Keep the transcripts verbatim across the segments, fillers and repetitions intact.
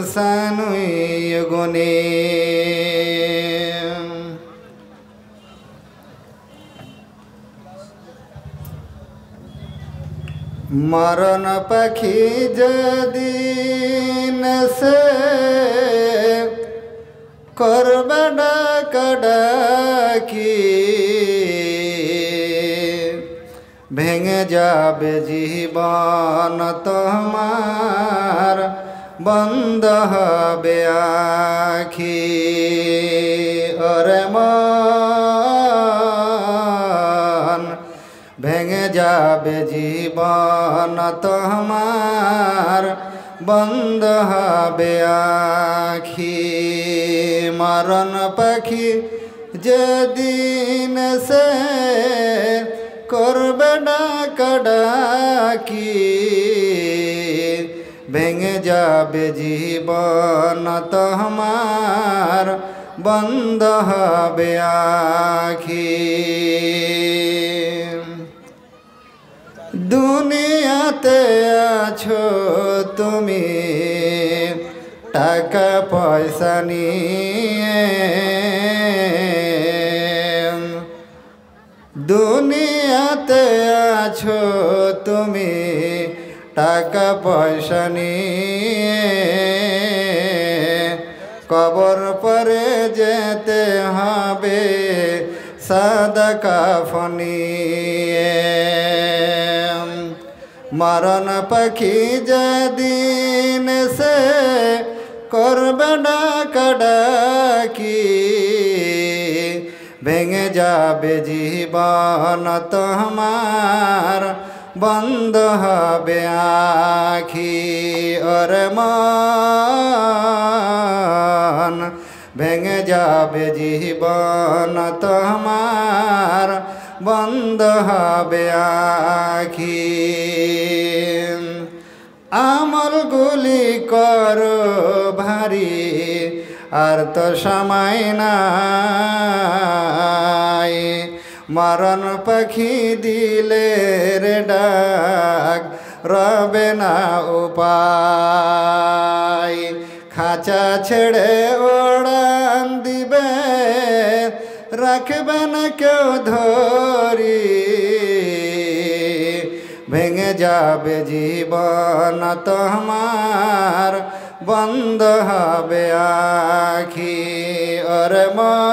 সানুই গুনে মরণ পাখি যদি নসে করবে ডাকাডাকি ভেঙে যাবে জীবন তোমার বন্ধ হবে আখি ওরে মন ভেঙে যাবে জীবন তোমার বন্ধ হবে আখি মরণ পাখি যেদিন সে করবে ডাকাডাকি ভেঙে যাবে জীবন তোমার বন্ধ হবে আখি দুনিয়াতে আছো তুমি টাকা পয়সা নিয়ে দুনিয়াতে আছো তুমি টাকা পয়সা নিয়ে কবর পরে যেতে হবে সাদা কাফন নিয়ে মরণ পাখি যেদিন সে করবে ডাকাডাকি ভেঙে যাবে জীবন তোমার বন্ধ হবে আখি ওরে মন ভেঙে যাবে জীবন তোমার বন্ধ হবে আখি আমলগুলি করো ভারী আর তো সময় নাই মরণ পাখি দিলে রে ডাক রবে না উপায় খাঁচা ছেড়ে ওড়ান দিবে রাখবে না কেউ ধরি ভেঙে যাবে জীবন তোমার বন্ধ হবে আখি ওরে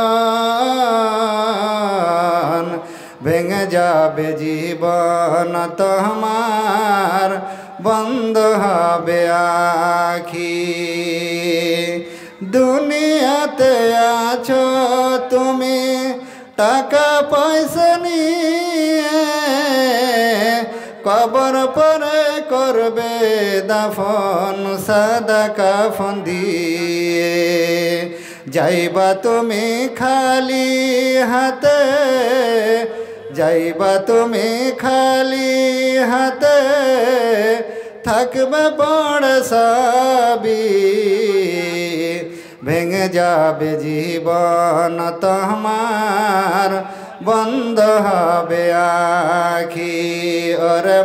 মন ভেঙে যাবে জীবন তোমার বন্ধ হবে আখি দুনিয়াতে আছো তুমি টাকা পয়সা নিয়ে কবর পরে করবে দাফন সাদা কাফন দিয়ে যাইবা তুমি খালি হাতে যাইবা তুমি খালি হাতে থাকবে বড় সাবি ভেঙে যাবে জীবন তোমার বন্ধ হবে আখি ওরে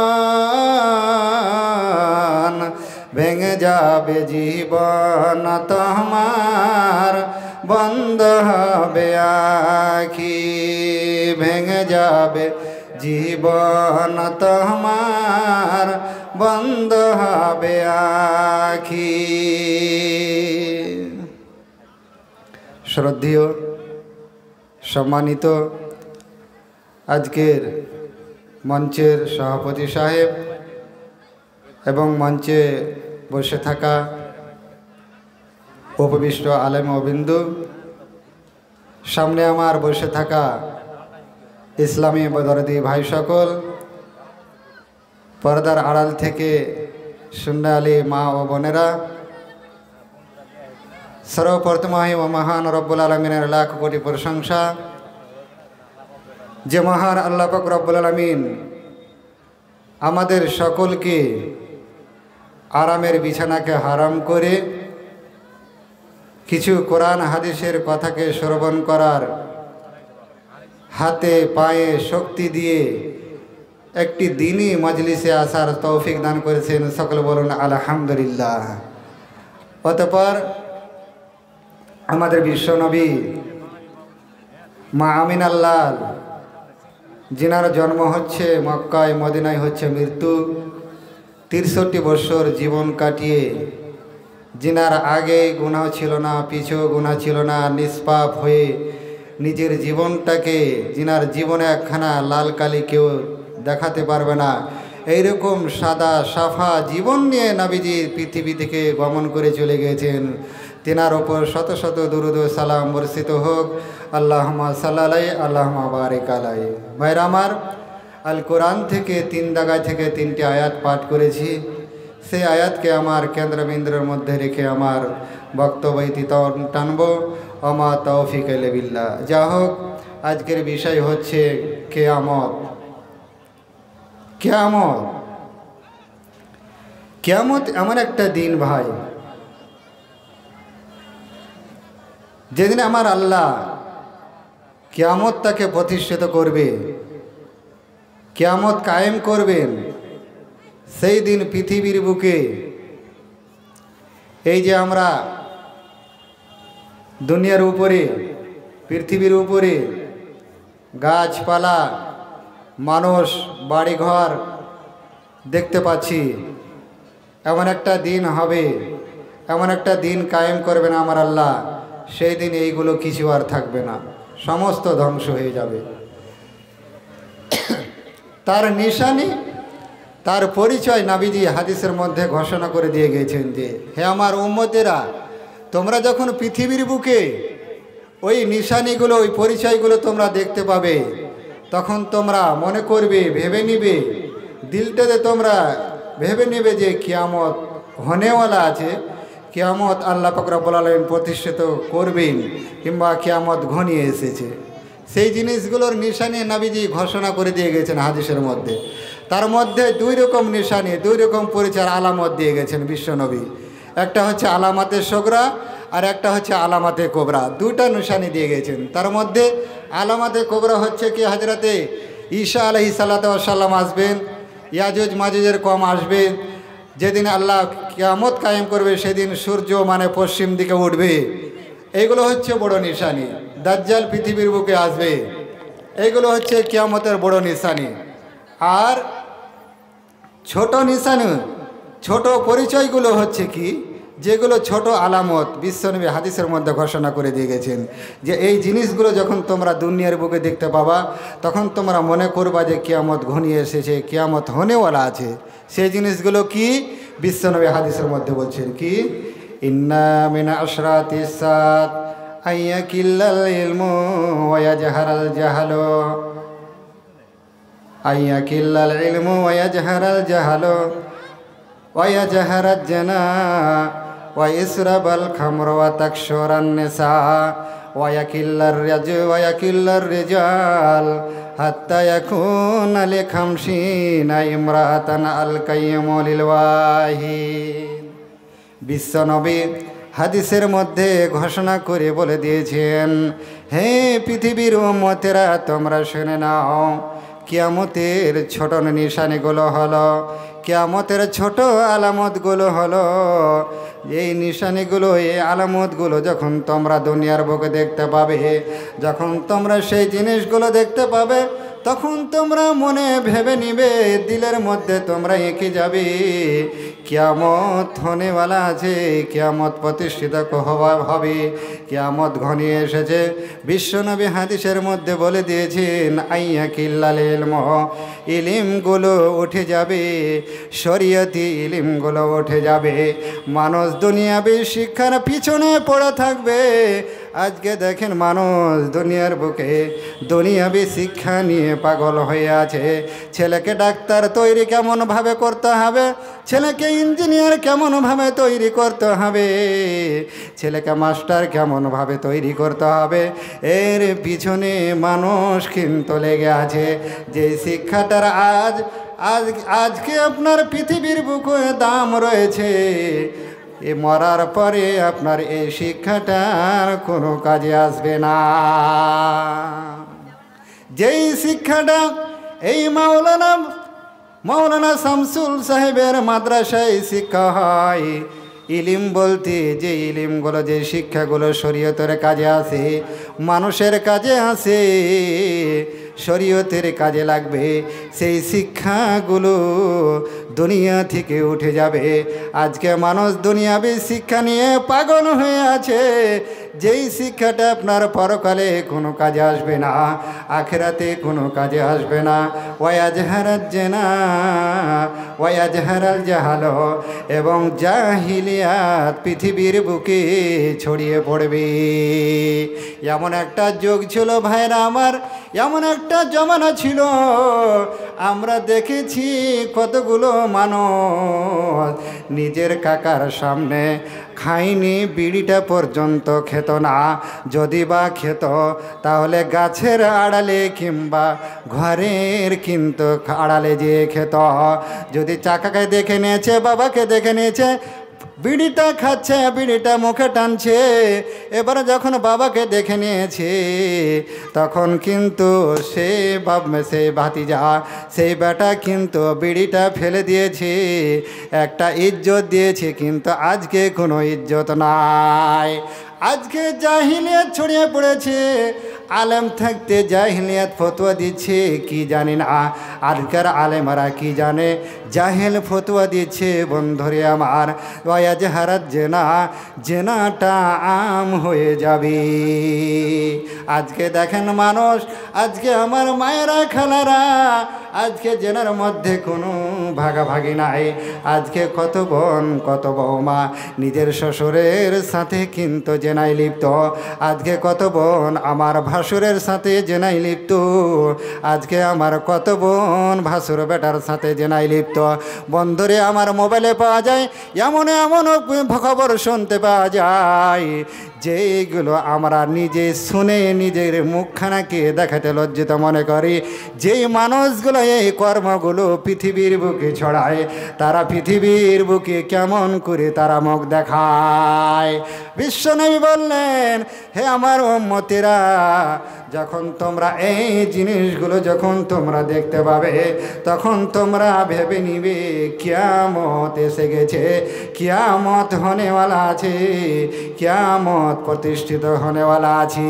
মন ভেঙে যাবে জীবন তোমার বন্ধ হবে আখি ভেঙে যাবে জীবন তোমার বন্ধ হবে আখি শ্রদ্ধেয় সম্মানিত আজকের মঞ্চের সভাপতি সাহেব এবং মঞ্চে বসে থাকা উপবিষ্ট আলেম ও বিন্দু সামনে আমার বসে থাকা ইসলামী বদরদি ভাই সকল পর্দার আড়াল থেকে সুন্নালী মা ও বোনেরা সর্বপ্রথমে ও মহান রব্বুল আলমিনের লাখ কোটি প্রশংসা যে মহান আল্লাহ পাক রব্বুল আলমিন আমাদের সকলকে আরামের বিছানাকে হারাম করে কিছু কোরআন হাদিসের কথাকে শ্রবণ করার হাতে পায়ে শক্তি দিয়ে একটি দিনই মজলিসে আসার তৌফিক দান করেছেন সকল বলুন আলহামদুলিল্লাহ অতঃপর আমাদের বিশ্বনবী মা আমিনার লাল, যিনার জন্ম হচ্ছে মক্কায়, মদিনায় হচ্ছে মৃত্যু, তিরষট্টি বৎসর জীবন কাটিয়ে, যিনার আগে গুনাহ ছিল না, পিছেও গুনাহ ছিল না, নিষ্পাপ হয়ে নিজের জীবনটাকে, যিনার জীবনে একখানা লাল কালি কেউ দেখাতে পারবে না, এইরকম সাদা সাফা জীবন নিয়ে নবীজি পৃথিবী থেকে গমন করে চলে গিয়েছেন। তেনার ওপর শত শত দুরুদ ও সালাম বর্ষিত হোক। আল্লাহুম্মা সাল্লি আল্লাহুম্মা বারিক আলাইহি। ভাইরা আমার, আল কোরআন থেকে তিন জায়গায় থেকে তিনটি আয়াত পাঠ করেছি। সেই আয়াতকে আমার কেন্দ্রবিন্দুর মধ্যে রেখে আমার বক্তব্য ইতি টানব। ওমা তৌফিক ইল্লা বিল্লাহ। যা হোক, আজকের বিষয় হচ্ছে কিয়ামত। কিয়ামত কিয়ামত এমন একটা দিন ভাই, যেদিন আমার আল্লাহ কিয়ামতটাকে প্রতিষ্ঠিত করবে, কিয়ামত কায়েম করবেন। সেই দিন পৃথিবীর বুকে এই যে আমরা দুনিয়ার উপরে, পৃথিবীর উপরে গাছপালা, মানুষ, বাড়িঘর দেখতে পাচ্ছি, এমন একটা দিন হবে, এমন একটা দিন কায়েম করবেন আমার আল্লাহ। সেই দিন এইগুলো কিছু আর থাকবে না, সমস্ত ধ্বংস হয়ে যাবে। তার নিশানি, তার পরিচয় নবীজি হাদিসের মধ্যে ঘোষণা করে দিয়ে গেছেন যে, হে আমার উম্মতেরা, তোমরা যখন পৃথিবীর বুকে ওই নিশানিগুলো, ওই পরিচয়গুলো তোমরা দেখতে পাবে, তখন তোমরা মনে করবে, ভেবে নিবে, দিলটাতে তোমরা ভেবে নেবে যে কিয়ামত হনেওয়ালা আছে, কিয়ামত আল্লাহ পাক রব্বুল আলামিন প্রতিষ্ঠিত করবেন, কিংবা কিয়ামত ঘনিয়ে এসেছে। সেই জিনিসগুলোর নিশানি নবীজি ঘোষণা করে দিয়ে গেছেন হাদিসের মধ্যে। তার মধ্যে দুই রকম নিশানি, দুই রকম পরিচয়, আলামত দিয়ে গেছেন বিশ্বনবী। একটা হচ্ছে আলামাতে সগরা, আর একটা হচ্ছে আলামাতে কোবরা। দুইটা নিশানি দিয়ে গেছেন। তার মধ্যে আলামাতে কোবরা হচ্ছে কি, হজরতে ঈসা আলাইহিস সালাতু ওয়াস সালাম আসবেন, ইয়াজুজ মাজুজের কম আসবে, যেদিন আল্লাহ কিয়ামত কায়েম করবে সেদিন সূর্য মানে পশ্চিম দিকে উঠবে। এইগুলো হচ্ছে বড় নিশানি। দাজ্জাল পৃথিবীর বুকে আসবে, এইগুলো হচ্ছে কিয়ামতের বড় নিশানি। আর ছোট নিশানি, ছোট পরিচয়গুলো হচ্ছে কি, যেগুলো ছোট আলামত বিশ্বনবী হাদিসের মধ্যে ঘোষণা করে দিয়ে গেছেন যে এই জিনিসগুলো যখন তোমরা দুনিয়ার বুকে দেখতে পাবা, তখন তোমরা মনে করবা যে কিয়ামত ঘনিয়ে এসেছে, কিয়ামত হনেওয়ালা আছে। সেই জিনিসগুলো কি, বিশ্বনবী হাদিসের মধ্যে বলছেন কি, ইন্না মিন আশরাতিস সাত আইয়াকিল্লাল ইলমু ওয়া ইয়াজহারাল জাহালু, আইয়াকিল্লাল ইলমু ওয়া ইয়াজহারাল জাহালু ওয়া ইয়াজহারাজ জানা ওয়া ইসরাবাল খামর ওয়া তাকসুরান নিসা ওয়া ইয়াকিল্লার রাজু ওয়া ইয়াকিল্লার রিজাল হাত্তা ইয়াকুনা লিখামসিনা ইমরাতান আল কাইয়্যিমু লিল ওয়াহিদ। বিশ্বনবী হাদিসের মধ্যে ঘোষণা করে বলে দিয়েছেন, হে পৃথিবীর উম্মতেরা, তোমরা শুনে নাও, কিয়ামতের ছোট নিশানিগুলো হলো, কিয়ামতের ছোট আলামতগুলো হলো, এই নিশানিগুলো, এই আলামতগুলো যখন তোমরা দুনিয়ার বুকে দেখতে পাবে, যখন তোমরা সেই জিনিসগুলো দেখতে পাবে, তখন তোমরা মনে ভেবে নিবে, দিলের মধ্যে তোমরা এঁকে যাবে কিয়ামত হনেওয়ালা আছে, কিয়ামত প্রতিষ্ঠিত হবে, কিয়ামত ঘনিয়ে এসেছে। বিশ্বনবী হাদিসের মধ্যে বলে দিয়েছেন, আইয়াকিল্লাল ইলম, ইলিমগুলো উঠে যাবে, শরীয়তি ইলিমগুলো উঠে যাবে, মানুষ দুনিয়াবি শিক্ষার পিছনে পড়ে থাকবে। আজকে দেখেন, মানুষ দুনিয়ার বুকে দুনিয়াবি শিক্ষা নিয়ে পাগল হয়ে আছে। ছেলেকে ডাক্তার তৈরি কেমনভাবে করতে হবে, ছেলেকে ইঞ্জিনিয়ার কেমনভাবে তৈরি করতে হবে, ছেলেকে মাস্টার কেমনভাবে তৈরি করতে হবে, এর পিছনে মানুষ কিন্তু লেগে আছে। যে শিক্ষাটার আজ আজ আজকে আপনার পৃথিবীর বুকে দাম রয়েছে, এ মরার পরে আপনার এই শিক্ষাটার কোনো কাজে আসবে না। যেই শিক্ষাটা এই মাওলানা মাওলানা শামসুল সাহেবের মাদ্রাসায় শিক্ষা হয়, ইলিম বলতে যে ইলিমগুলো, যে শিক্ষাগুলো শরীয়তের কাজে আসে, মানুষের কাজে আসে, শরীয়তের কাজে লাগবে, সেই শিক্ষাগুলো দুনিয়া থেকে উঠে যাবে। আজকে মানুষ দুনিয়াবি শিক্ষা নিয়ে পাগল হয়ে আছে, যেই শিক্ষাটা আপনার পরকালে কোনো কাজে আসবে না, আখিরাতে কোনো কাজে আসবে না। ওয়াজহারাজ জিনা ওয়াজহারাল জাহাল, এবং জাহিলিয়াত পৃথিবীর বুকে ছড়িয়ে পড়বে। এমন একটা যুগ ছিল ভাইরা আমার, এমন একটা জমানা ছিল, আমরা দেখেছি কতগুলো মানুষ নিজের কাকার সামনে খাইনি বিড়িটা পর্যন্ত খেত না, যদি বা খেত তাহলে গাছের আড়ালে কিংবা ঘরের কিন্তু আড়ালে যেয়ে খেত। যদি চাকাকে দেখে নিয়েছে, বাবাকে দেখে নিয়েছে, বিড়িটা খাচ্ছে, বিড়িটা মুখে টানছে, এবারে যখন বাবাকে দেখে নিয়েছে তখন কিন্তু সে বাপ সে ভাতিজা, সেই বেটা কিন্তু বিড়িটা ফেলে দিয়েছে, একটা ইজ্জত দিয়েছে, কিন্তু আজকে কোনো ইজ্জত নাই। আজকে জাহিলিয়াত ছড়িয়ে পড়েছে, আলেম থাকতে জাহিলিয়াত ফতোয়া দিচ্ছে কি জানি না। আজকের আলেমারা কি জানে, জাহেল ফতোয়া দিচ্ছে বন্ধুরে আমার। ওয়াজহারাজ জিনা, জেনাটা আম হয়ে যাবে। আজকে দেখেন মানুষ, আজকে আমার মায়েরা খালারা, আজকে জেনার মধ্যে কোনো ভাগাভাগি নাই। আজকে কত বোন কত বৌমা নিজের শ্বশুরের সাথে কিন্তু জেনাই লিপ্ত। আজকে কত বোন আমার ভাসুরের সাথে জেনাই লিপ্ত। আজকে আমার কত বোন ভাসুর বেটার সাথে জেনাই লিপ্ত। বন্ধুরে আমার মোবাইলে পাওয়া যায় এমন এমন খবর শুনতে পাওয়া যায়, যেইগুলো আমরা নিজে শুনে নিজের মুখখানাকে দেখাতে লজ্জিত মনে করি। যেই মানুষগুলো এই কর্মগুলো পৃথিবীর বুকে ছড়ায়, তারা পৃথিবীর বুকে কেমন করে তারা মুখ দেখায়। বিশ্বনবী বললেন, হে আমার উম্মতেরা, যখন তোমরা এই জিনিসগুলো যখন তোমরা দেখতে পাবে, তখন তোমরা ভেবে নিবে কিয়ামত এসে গেছে, কিয়ামত হনেওয়ালা আছে, কিয়ামত প্রতিষ্ঠিত হনেওয়ালা আছে।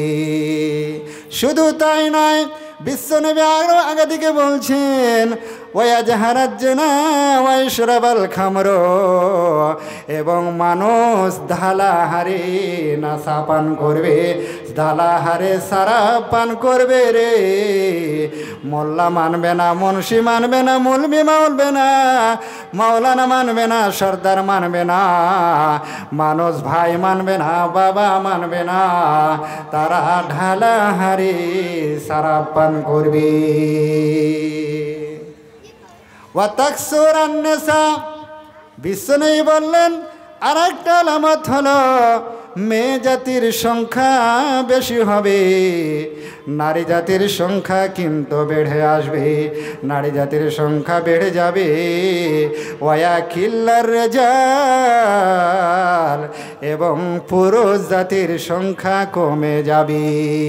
শুধু তাই নয়, বিশ্বনবী আরো আগে দিকে বলছেন, ওয়াজহারাজ জিনা ওয়াশরাবাল খামর, এবং মানুষ ধালাহারে নেশা পান করবে, ধালাহারে শরাব পান করবে রে। মোল্লা মানবে না, মুন্সি মানবে না, মৌলবি মানবে না, মাওলানা মানবে না, সর্দার মানবে না, মানুষ ভাই মানবে না, বাবা মানবে না, তারা ঢালাহারে শরাব পান করবে। ওয়াতাকসুরান নিসা, বিশ্বনবী বললেন আর একটা আলামত হলো মেয়ে জাতির সংখ্যা বেশি হবে, নারী জাতির সংখ্যা কিন্তু বেড়ে আসবে, নারী জাতির সংখ্যা বেড়ে যাবে। ওয়াকিল্লার রিজাল, এবং পুরুষ জাতির সংখ্যা কমে যাবে।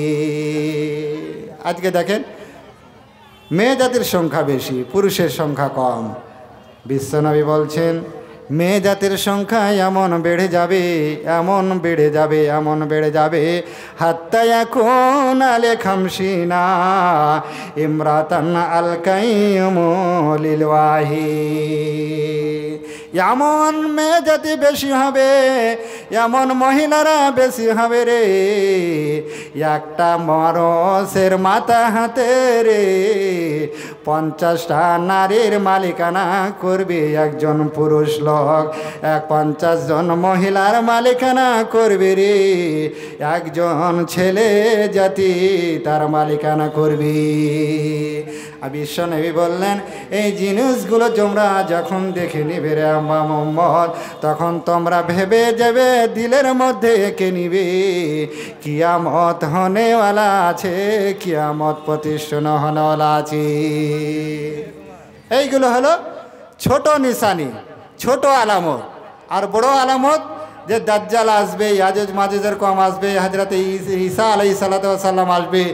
আজকে দেখেন মেয়ে জাতির সংখ্যা বেশি, পুরুষের সংখ্যা কম। বিশ্বনবী বলছেন মেয়ে জাতির সংখ্যা এমন বেড়ে যাবে, এমন বেড়ে যাবে, এমন বেড়ে যাবে, হাত্তা ইয়াকুন আলে খামসিনা ইমরাতান আল কাইয়ুমু লিল ওয়াহিদ। এমন মেয়ে জাতি বেশি হবে, এমন মহিলারা বেশি হবে রে, একটা মরসের মাথা হাতে রে পঞ্চাশটা নারীর মালিকানা করবে একজন পুরুষ লোক, এক পঞ্চাশ জন মহিলার মালিকানা করবে রে একজন ছেলে জাতি, তার মালিকানা করবে। বিশ্বনবী বললেন এই জিনিসগুলো তোমরা যখন দেখে নিবে রে মোহাম্মদ, তখন তোমরা ভেবে যাবে দিলের মধ্যে এঁকে নিবে কিয়ামত হনেওয়ালা আছে, কিয়ামত প্রতিষ্ঠিত হনেওয়ালা আছে। এইগুলো হলো ছোট নিশানি, ছোট আলামত। আর বড় আলামত যে দাজ্জাল আসবে, ইয়াজুজ মাজুজের কম আসবে, হযরত ঈসা আলাইহিস সালাতু ওয়াস সালাম আসবে,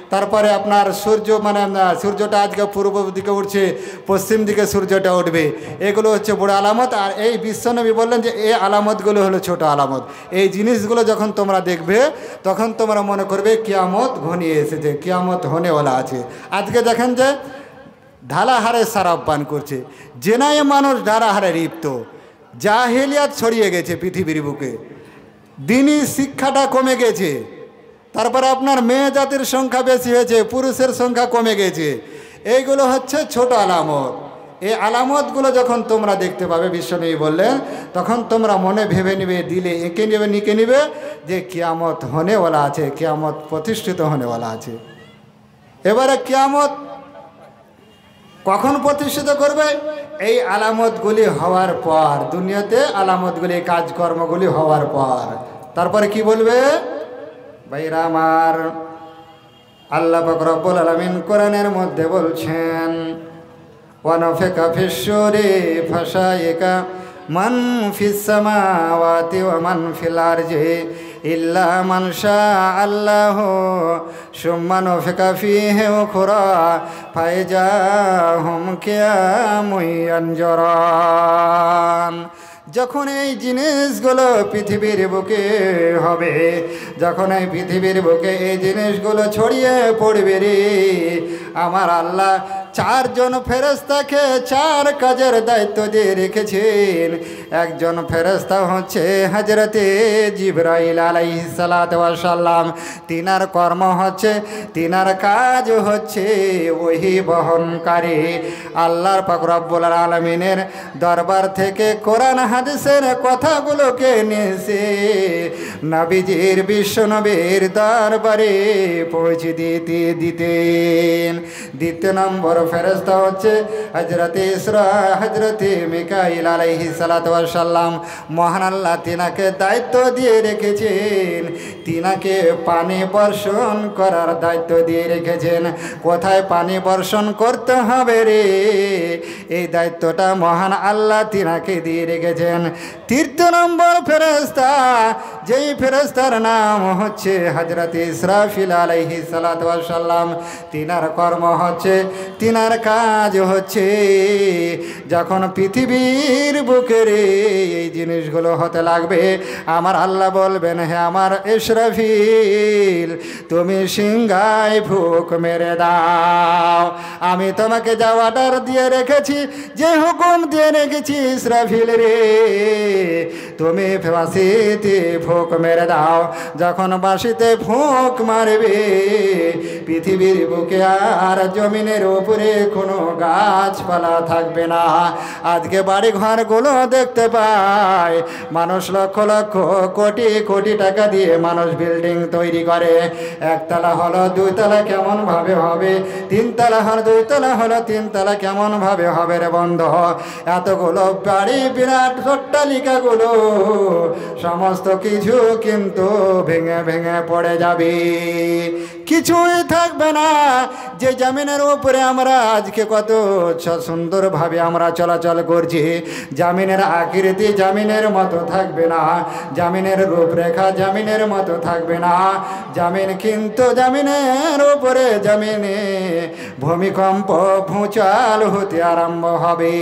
তারপরে আপনার সূর্য মানে সূর্যটা আজকে পূর্ব দিকে উঠছে, পশ্চিম দিকে সূর্যটা উঠবে, এগুলো হচ্ছে বড় আলামত। আর এই বিশ্বনবী বললেন যে এই আলামতগুলো হলো ছোট আলামত। এই জিনিসগুলো যখন তোমরা দেখবে তখন তোমরা মনে করবে কিয়ামত ঘনিয়ে এসেছে, কিয়ামত হনেওয়ালা আছে। আজকে দেখেন যে ঢালাহারে সারাপ পান করছে, জেনায় মানুষ ঢালাহারে লিপ্ত, জাহেলিয়াত ছড়িয়ে গেছে পৃথিবীর বুকে, দিনী শিক্ষাটা কমে গেছে। তারপরে আপনার মেয়ে জাতির সংখ্যা বেশি হয়েছে, পুরুষের সংখ্যা কমে গেছে। এইগুলো হচ্ছে ছোট আলামত। এই আলামতগুলো যখন তোমরা দেখতে পাবে, বিশ্বনবী বললেন, তখন তোমরা মনে ভেবে নিবে, দিলে এঁকে নেবে, নিকে নিবে যে কিয়ামত হনেওয়ালা আছে, কিয়ামত প্রতিষ্ঠিত হনেওয়ালা আছে। এবারে কিয়ামত কখন প্রতিষ্ঠিত করবে? এই আলামতগুলি হওয়ার পর, দুনিয়াতে আলামতগুলি কাজকর্মগুলি হওয়ার পর। তারপরে কি বলবে ভাইরা আমার? আল্লাহ পাক রব্বুল আলামিন কোরআনের মধ্যে বলছেন, ওয়ানাফিকা ফিস-সূরি ফাসাইকা মান ফিস সামাওয়াতি ওয়া মান ফিল আরজি ইল্লা মান শাআল্লাহু সুম্মা নাফিকা ফীহি উখরা ফাইজাহুম কিয়ামুন ইয়ানজুরুন। যখন এই জিনিসগুলো পৃথিবীর বুকে হবে, যখন এই পৃথিবীর বুকে এই জিনিসগুলো ছড়িয়ে পড়বে রে, আমার আল্লাহ চারজন ফেরেশতাকে চার কাজের দায়িত্ব দিয়ে রেখেছেন। একজন ফেরেশতা হচ্ছে হযরতে জিবরাইল আলাইহিস সালাতু ওয়াস সালাম। তিনার কর্ম হচ্ছে, তিনার কাজ হচ্ছে ওহী বহনকারী। আল্লাহর পাক রব্বুল আলামিনের দরবার থেকে কোরআন হাদিসের কথাগুলোকে নিয়ে নবীজির বিশ্বনবীর দরবারে পৌঁছে দিতে দিতেন। দ্বিতীয় নম্বর ফেরেশতা হচ্ছে হযরতে ইসরা হযরতে মিকাইল আলাইহিস সালাতু ওয়াস সালাম। মহান আল্লাহ তিনাকে দায়িত্ব দিয়ে রেখেছেন, তিনাকে পানি বর্ষণ করার দায়িত্ব দিয়ে রেখেছেন। কোথায় পানি বর্ষণ করতে হবে রে, এই দায়িত্বটা মহান আল্লাহ তিনাকে দিয়ে রেখেছেন। তৃতীয় নম্বর ফেরেশতা, যেই ফেরেশতার নাম হচ্ছে হযরতে ইসরাফিল আলাইহিস সালাতু ওয়াস সালাম। তিনার কর্ম হচ্ছে, তিনার কাজ হচ্ছে, যখন পৃথিবীর বুকে রে এই জিনিসগুলো হতে লাগবে, আমার আল্লাহ বলবেন, হে আমার ইসরাফিল, তুমি সিংহায় ফুঁক মেরে দাও। আমি তোমাকে যা অর্ডার দিয়ে রেখেছি, যে হুকুম দিয়ে রেখেছি, ইসরাফিল রে তুমি বাঁশিতে ফুঁক মেরে দাও। যখন বাঁশিতে ফুঁক মারবে, পৃথিবীর বুকে আর জমিনের উপরে কোনো গাছপালা থাকবে না। আজকে বাড়ি ঘরগুলো দেখতে পায়, মানুষ লক্ষ লক্ষ কোটি কোটি টাকা দিয়ে মানুষ বিল্ডিং তৈরি করে। একতলা হলো দুইতলা কেমন ভাবে হবে, তিনতলা হলো দুইতলা হলো তিনতলা কেমন ভাবে হবে রে বন্ধ। এতগুলো বাড়ি, বিরাট অট্টালিকাগুলো সমস্ত কিছু কিন্তু ভেঙে ভেঙে পড়ে যাবে, কিছুই থাকবে না। যে জামিনের উপরে আমরা আজকে কত সুন্দরভাবে আমরা চলাচল করছি, জামিনের আকৃতি জামিনের মতো থাকবে না, জামিনের রূপরেখা জামিনের মতো থাকবে না। জামিন কিন্তু জামিনের উপরে জামিনে ভূমিকম্প ভূচাল হতে আরম্ভ হবে।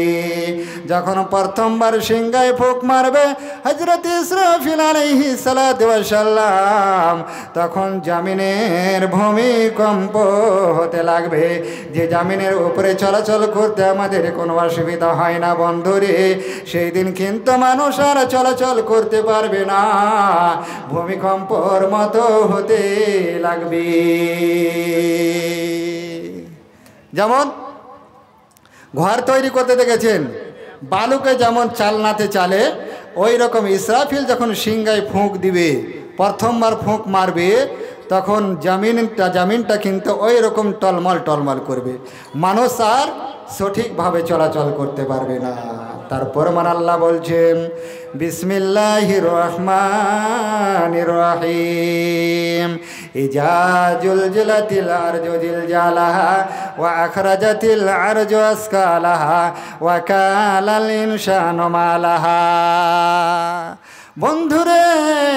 যখন প্রথমবার সিংহায় ফুঁক মারবে হযরত ইসরাফিল আলাইহিস সালাতু ওয়াস সালাম, তখন জামিনের ভূমিকম্প হতে লাগবে। যে জামিনের উপরে চলাচল করতে আমাদের কোনো অসুবিধা হয় না বন্ধুরে, সেই দিন কিন্তু মানুষ আর চলাচল করতে পারবে না, ভূমিকম্পর মতো হতে লাগবে। যেমন ঘর তৈরি করতে দেখেছেন, বালুকে যেমন চালনাতে চালে, ওই রকম ইসরাফিল যখন সিংহায় ফুঁক দিবে, প্রথমবার ফুঁক মারবে, তখন জামিনটা জামিনটা কিন্তু ওই রকম টলমল টলমল করবে, মানুষ আর সঠিকভাবে চলাচল করতে পারবে না। তারপর মান আল্লাহ বলছেন, বিসমিল্লাহির রহমানির রহিম, ইজা জুলজিলাতিল আরজু জিলজালাহা ওয়া আখরাজাতিল আরজু আসকালাহা ওয়া কালাল ইনসানু মালাহা। বন্ধুরে,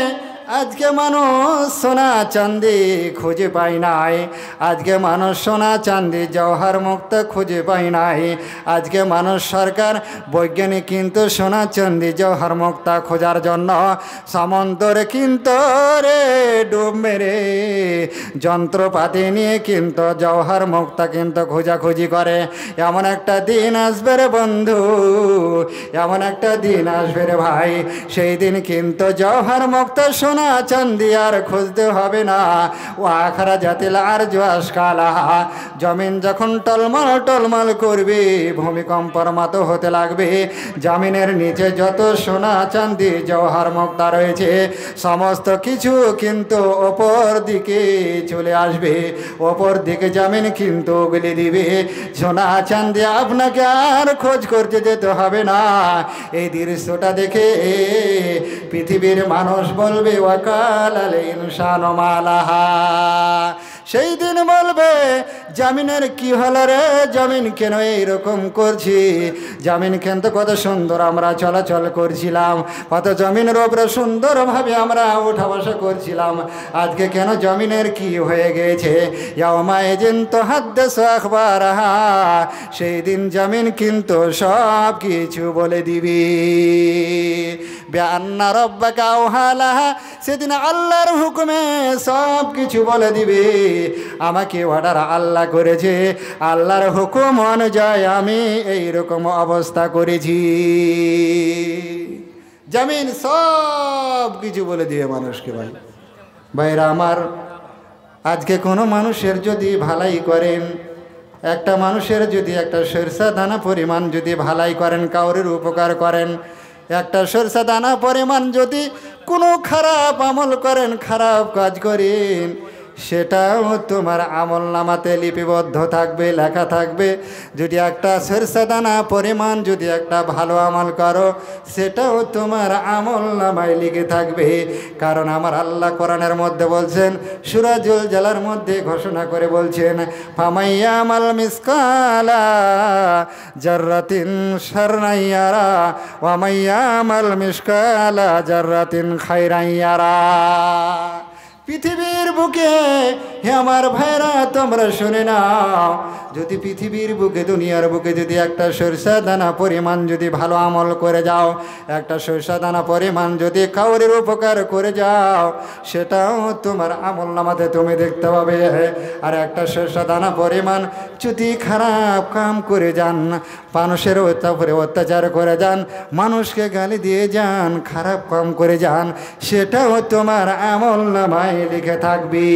আজকে মানুষ সোনা চাঁদি খুঁজে পায় নাই, আজকে মানুষ সোনা চাঁদি জওহর মুক্ত খুঁজে পায় নাই। আজকে মানুষ সরকার বৈজ্ঞানিক কিন্তু সোনা চাঁদি জওহর মুক্তা খোঁজার জন্য সমন্তরে কিন্তু রে ডুব মেরে যন্ত্রপাতি নিয়ে কিন্তু জওহর মুক্তা কিন্তু খোঁজাখুঁজি করে। এমন একটা দিন আসবে রে বন্ধু, এমন একটা দিন আসবে রে ভাই, সেই দিন কিন্তু জওহর মুক্তা সোনা চাঁদি আর খুঁজতে হবে না। ও আখরা জাতিল আর জোয়াস কালা, জমিন যখন টলমল টলমল করবে ভূমিকম্পর মতো হতে লাগবে, জমিনের নিচে যত সোনা চাঁদি জওহর মুক্তা রয়েছে সমস্ত কিছু কিন্তু ওপর দিকে চলে আসবে, ওপর দিকে জমিন কিন্তু উগলে দিবে। সোনা চাঁদি আপনাকে আর খোঁজ করতে যেতে হবে না। এই দৃশ্যটা দেখে পৃথিবীর মানুষ বলবে ওয়াকাল আল ইনসানু মা লাহা। সেই দিন বলবে জমিনের কি হলো রে, জমিন কেন এইরকম করছি, জমিন কেন তো কত সুন্দর আমরা চলাচল করছিলাম, কত জমিনের ওপরে সুন্দরভাবে আমরা উঠা বসা করছিলাম, আজকে কেন জমিনের কি হয়ে গেছে। ইয়াউমাইযিন তুহাদ্দিসু আখবারাহা, সেই দিন জমিন কিন্তু সব কিছু বলে দিবি। বিআন্না রাব্বাকা আওহা লাহা, সেদিন আল্লাহর হুকুমে সব কিছু বলে দিবে। আমাকে অর্ডার আল্লাহ করেছে, আল্লাহর হুকুম অনুযায়ী আমি এইরকম অবস্থা করেছি। জমিন সব কিছু বলে দিবে মানুষকে। ভাই ভাইরা আমার, আজকে কোনো মানুষের যদি ভালাই করেন, একটা মানুষের যদি একটা সরষা দানা পরিমাণ যদি ভালাই করেন, কাউরের উপকার করেন, একটা সরষা দানা পরিমাণ যদি কোনো খারাপ আমল করেন, খারাপ কাজ করেন, সেটাও তোমার আমল নামাতে লিপিবদ্ধ থাকবে, লেখা থাকবে। যদি একটা সরষা দানা পরিমাণ যদি একটা ভালো আমল করো, সেটাও তোমার আমল নামায় লিখে থাকবে। কারণ আমার আল্লাহ কোরআনের মধ্যে বলছেন, সূরা জুলজালার মধ্যে ঘোষণা করে বলছেন, ফামাইয়ামাল মিসকালা জাররাতিন শাররান ইয়ারা ওয়া মাইয়ামাল মিসকালা জাররাতিন খায়রান ইয়ারা। পৃথিবীর বুকে হে আমার ভাইরা তোমরা শুনে নাও, যদি পৃথিবীর বুকে দুনিয়ার বুকে যদি একটা সরষা দানা পরিমাণ যদি ভালো আমল করে যাও, একটা সরষা দানা পরিমাণ যদি কাউরের উপকার করে যাও, সেটাও তোমার আমল নামাতে তুমি দেখতে পাবে। আর একটা সরষা দানা পরিমাণ যদি খারাপ কাম করে যান, মানুষের উপরে অত্যাচার করে যান, মানুষকে গালি দিয়ে যান, খারাপ কাম করে যান, সেটাও তোমার আমল নামায় লিখে থাকবি।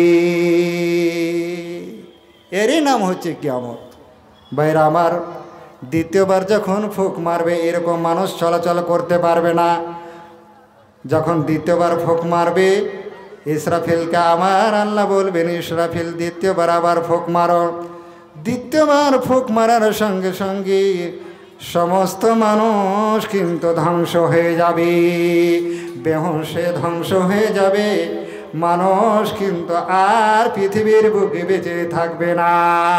এরই নাম হচ্ছে কিয়ামত। ভাইরা আমার, দ্বিতীয়বার যখন ফুঁক মারবে এরকম মানুষ চলাচল করতে পারবে না। যখন দ্বিতীয়বার ফুঁক মারবে, ইসরাফিলকে আমার আল্লাহ বলবেন, ইসরাফিল দ্বিতীয়বার আবার ফুঁক মারো। দ্বিতীয়বার ফুঁক মারার সঙ্গে সঙ্গে সমস্ত মানুষ কিন্তু ধ্বংস হয়ে যাবে, বেহুঁশে ধ্বংস হয়ে যাবে। মানুষ কিন্তু আর পৃথিবীর বুকে বেঁচে থাকবে না।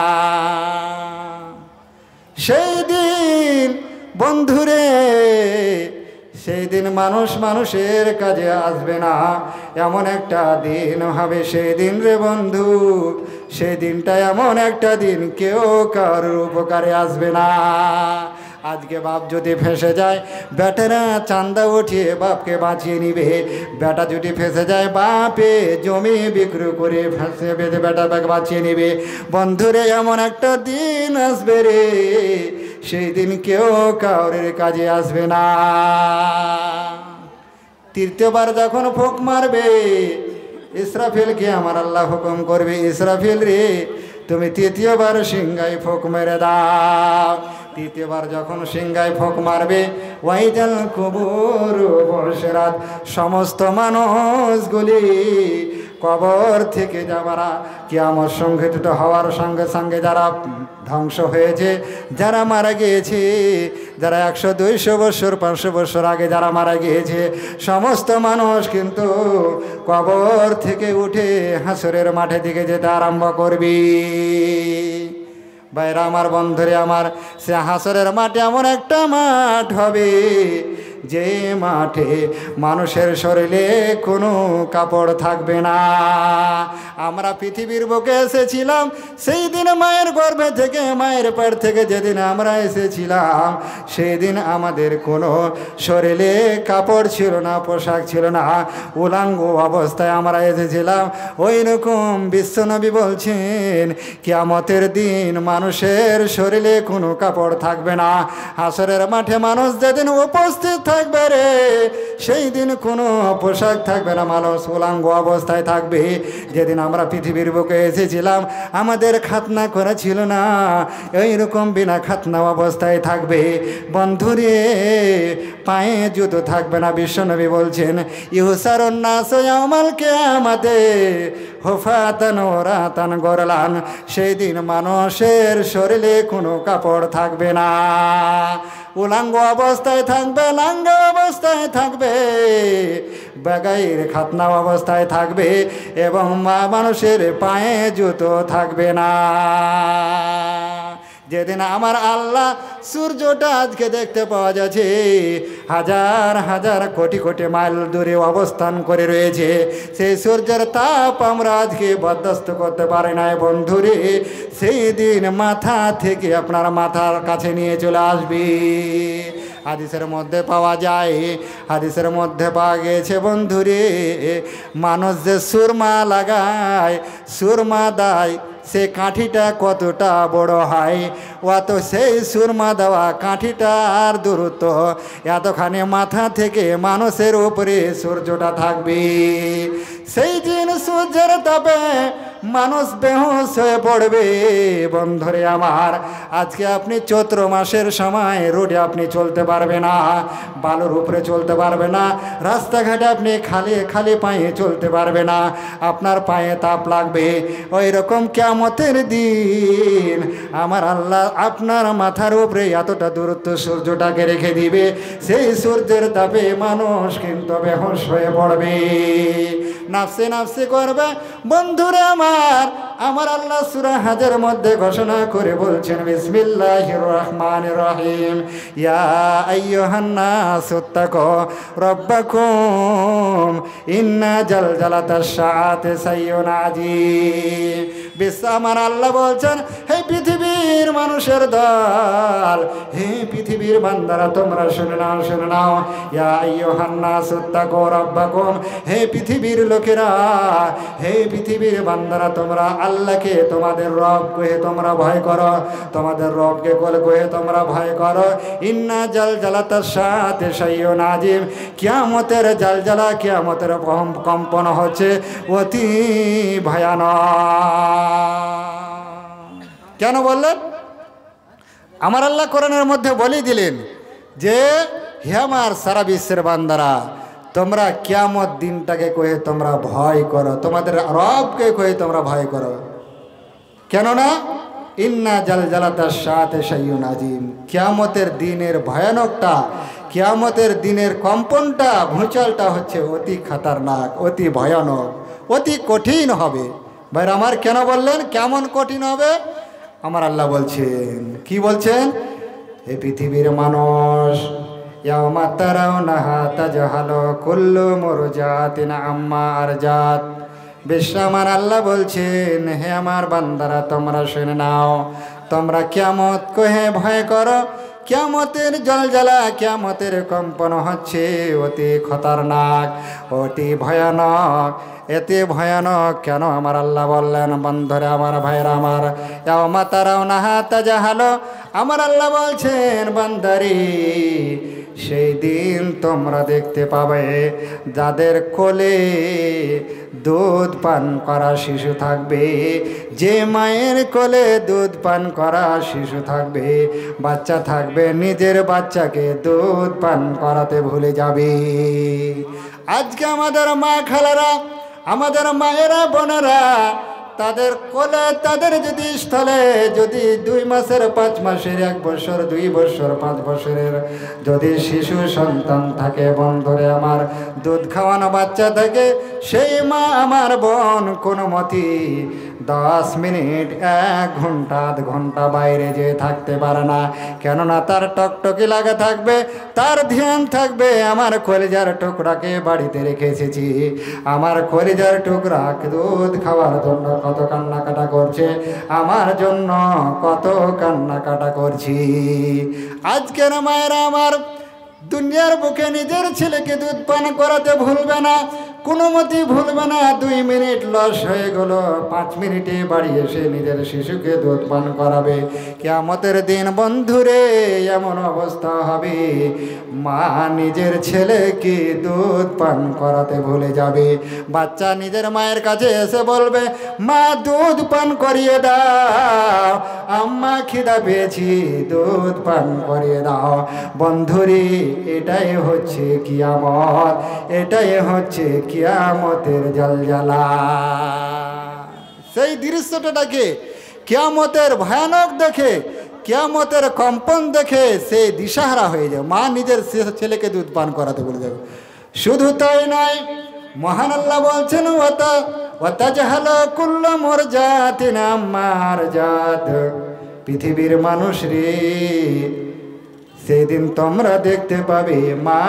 সেই দিন বন্ধুরে, সেই দিন মানুষ মানুষের কাজে আসবে না, এমন একটা দিন হবে সেই দিন রে বন্ধু। সেই দিনটা এমন একটা দিন কেউ কারোর উপকারে আসবে না। আজকে বাপ যদি ফেঁসে যায়, বেটারা চান্দা উঠিয়ে বাপকে বাঁচিয়ে নিবে। বেটা যদি ফেঁসে যায়, বাপে জমি বিক্রি করে ফেঁসে বেঁধে বেটাকে বাঁচিয়ে নিবে। বন্ধুরে, এমন একটা দিন আসবে রে, সেই দিন কেউ কাউরের কাজে আসবে না। তৃতীয়বার যখন ফুঁক মারবে, ইসরাফিলকে আমার আল্লাহ হুকুম করবে, ইসরাফিল রে তুমি তৃতীয়বার সিংহায় ফুঁক মেরে দাও। তৃতীয়বার যখন সিংহায় ফুঁক মারবে, ওয়াইজাল কুবুর বসরাত, সমস্ত মানুষগুলি কবর থেকে যারা কিয়ামত সংঘটিত হওয়ার সঙ্গে সঙ্গে যারা ধ্বংস হয়েছে, যারা মারা গিয়েছে, যারা একশো দুইশো বছর পাঁচশো বছর আগে যারা মারা গিয়েছে, সমস্ত মানুষ কিন্তু কবর থেকে উঠে হাসরের মাঠে দিকে যেতে আরম্ভ করবি। ভাইরা আমার, বন্ধুরে আমার, সে হাসরের মাঠে এমন একটা মাঠ হবে যে মাঠে মানুষের শরীরে কোনো কাপড় থাকবে না। আমরা পৃথিবীর বুকে এসেছিলাম সেই দিন মায়ের গর্ভে থেকে, মায়ের পেট থেকে যেদিন আমরা এসেছিলাম সেই দিন আমাদের কোনো শরীরে কাপড় ছিল না, পোশাক ছিল না, উলাঙ্গ অবস্থায় আমরা এসেছিলাম। ওই রকম বিশ্বনবী বলছেন কিয়ামতের দিন মানুষের শরীরে কোনো কাপড় থাকবে না। হাসরের মাঠে মানুষ যেদিন উপস্থিত থাকবে রে, সেই দিন কোনো পোশাক থাকবে না, মানুষ উলাঙ্গ অবস্থায় থাকবে। যেদিন আমরা পৃথিবীর বুকে এসেছিলাম আমাদের খাতনা করা ছিল না, এইরকম বিনা খাতনা অবস্থায় থাকবে। বন্ধুরে পায়ে জুতো থাকবে না। বিশ্বনবী বলছেন ইহসারুন নাস ইয়াউমাল কিয়ামাতে হুফাতান ওরাতান গরলান, সেই দিন মানুষের শরীরে কোনো কাপড় থাকবে না, উলাঙ্গ অবস্থায় থাকবে, লাঙ্গ অবস্থায় থাকবে, বেগাইর খাতনা অবস্থায় থাকবে এবং মা মানুষের পায়ে জুতো থাকবে না। যেদিন আমার আল্লাহ সূর্যটা আজকে দেখতে পাওয়া যাচ্ছে হাজার হাজার কোটি কোটি মাইল দূরে অবস্থান করে রয়েছে, সেই সূর্যের তাপ আমরা আজকে বরদাস্ত করতে পারি না বন্ধুরে। সেই দিন মাথা থেকে আপনার মাথার কাছে নিয়ে চলে আসবে। হাদিসের মধ্যে পাওয়া যায়, হাদিসের মধ্যে পাওয়া গেছে বন্ধুরে, মানুষ যে সুরমা লাগায়, সুরমা দেয়, সে কাঠিটা কতটা বড় হয়, অত সেই সুরমা দেওয়া কাঠিটার দূরত্ব এতখানি মাথা থেকে মানুষের উপরে সূর্যটা থাকবে। সেই দিন সূর্যের তাপে মানুষ বেহুশ হয়ে পড়বে। বন্ধুরে আমার, আজকে আপনি চৈত্র মাসের সময় রোডে আপনি চলতে পারবে না, বালুর উপরে চলতে পারবে না, রাস্তাঘাটে আপনি খালি খালি পায়ে চলতে পারবে না, আপনার পায়ে তাপ লাগবে। ওই রকম কিয়ামতের দিন আমার আল্লাহ আপনার মাথার উপরে এতটা দূরত্ব সূর্যটাকে রেখে দিবে, সেই সূর্যের তাপে মানুষ কিন্তু বেহুশ হয়ে পড়বে, নাফসে নাফসে করবে। বন্ধুরে আমার, আমার আল্লাহ সূরা হাজের মধ্যে ঘোষণা করে বলছেন বিসমিল্লাহির রহমানির রহিম, ইয়া আইয়ুহান নাস ইত্তাকু রাব্বাকুম ইন্না জালজালাতাশ শাআতি শাইউন আযীম। বিশ্ব আমার আল্লাহ বলছেন, হে পৃথিবীর মানুষের দল, হে পৃথিবীর বান্দারা তোমরা শুনে নাও, শুনে নাও, ইয়া আইয়ুহান নাস ইত্তাকু রাব্বাকুম, হে পৃথিবীর লোকেরা, হে পৃথিবীর বান্দারা তোমরা আল্লাহকে তোমাদের রব কহে তোমরা ভয় করো, তোমাদের রবকে কোল কহে তোমরা ভয় করো। ইন্না জালজালাতাশ শাআতি শাইউন আযীম, কিয়ামতের জালজালা, কিয়ামতের কম্পন হচ্ছে অতি ভয়ানক। কেন বললেন? আমার আল্লাহ কোরআনের মধ্যে বলে দিলেন যে হে আমার সারা বিশ্বের বান্দারা, তোমরা কিয়ামত দিনটাকে কয়ে তোমরা ভয় করো, তোমাদের রবকে কয়ে তোমরা ভয় করো। কেননা ইন্না জালজালাতাশ শাআতি শাইউন আযীম, কিয়ামতের দিনের ভয়ানকটা, কিয়ামতের দিনের কম্পনটা, ভূচালটা হচ্ছে অতি খতরনাক, অতি ভয়ানক, অতি কঠিন হবে। ভাই আমার কেন বললেন কেমন কঠিন হবে? আমার আল্লাহ বলছেন, কি বলছেন? হে পৃথিবীর মানুষ, ইয়াওমা তারাউনাহা তাজহালু কুল্লু মুরজাতিন আম্মা আরজাত। বিশ্ব আমার আল্লাহ বলছেন, হে আমার বান্দারা তোমরা শুনে নাও, তোমরা কিয়ামত কহে ভয় করো, কিয়ামতের জলজালা, কিয়ামতের কম্পন হচ্ছে অতি খতরনাক, অতি ভয়ানক। এতে ভয়ানক কেন আমার আল্লাহ বললেন? বন্ধুরে আমার, ভাইরা আমার, ইয়াওমা তারাউনাহা তাজহালু, আমার আল্লাহ বলছেন বান্দারি, সেই দিন তোমরা দেখতে পাবে যাদের কোলে দুধ পান করা শিশু থাকবে, যে মায়ের কোলে দুধ পান করা শিশু থাকবে, বাচ্চা থাকবে, নিজের বাচ্চাকে দুধ পান করাতে ভুলে যাবে। আজকে আমাদের মা খালারা, আমাদের মায়েরা বোনেরা, তাদের কোলে, তাদের যদি স্থলে যদি দুই মাসের, পাঁচ মাসের, এক বছর, দুই বছর, পাঁচ বছরের যদি শিশু সন্তান থাকে, বন্ধুরে আমার, দুধ খাওয়ানো বাচ্চা থাকে, সেই মা আমার বোন কোনো মতি দশ মিনিট এক ঘন্টা আধ ঘন্টা বাইরে যেয়ে থাকতে পারে না, কেননা তার টকটকি লাগা থাকবে, তার ধ্যান থাকবে আমার কলিজার টুকরাকে বাড়িতে রেখে এসেছি, আমার কলিজার টুকরা দুধ খাওয়ার জন্য কত কান্নাকাটা করছে, আমার জন্য কত কান্নাকাটা করছি। আজকের মায়েরা আমার দুনিয়ার বুকে নিজের ছেলেকে দুধ পান করাতে ভুলবে না, কোনো মতেই ভুলবে না। দুই মিনিট লস হয়ে গেল, পাঁচ মিনিটে বাড়ি এসে নিজের শিশুকে দুধ পান করাবে। কিয়ামতের দিন বন্ধুরে এমন অবস্থা হবে, মা নিজের ছেলেকে দুধ পান করাতে ভুলে যাবে। বাচ্চা নিজের মায়ের কাছে এসে বলবে, মা দুধ পান করিয়ে দাও, আম্মা খিদা পেয়েছি দুধ পান করিয়ে দাও। বন্ধুরে এটাই হচ্ছে কিয়ামত, এটাই হচ্ছে কিয়ামতের জলজালা। সেই দৃশ্যটাকে কিয়ামতের ভয়ানক দেখে, কিয়ামতের কম্পন দেখে সে দিশাহারা হয়ে যায়, মা নিজের ছেলেকে দুধ পান করাতে বলে যাবে। শুধু তাই নয়, মহান আল্লাহ বলছেন, ওয়াতা ওয়াতাজহাল কুল্লু মুরজাতিন আম্মার জাত। পৃথিবীর মানুষ রে, সেদিন তোমরা দেখতে পাবে মা,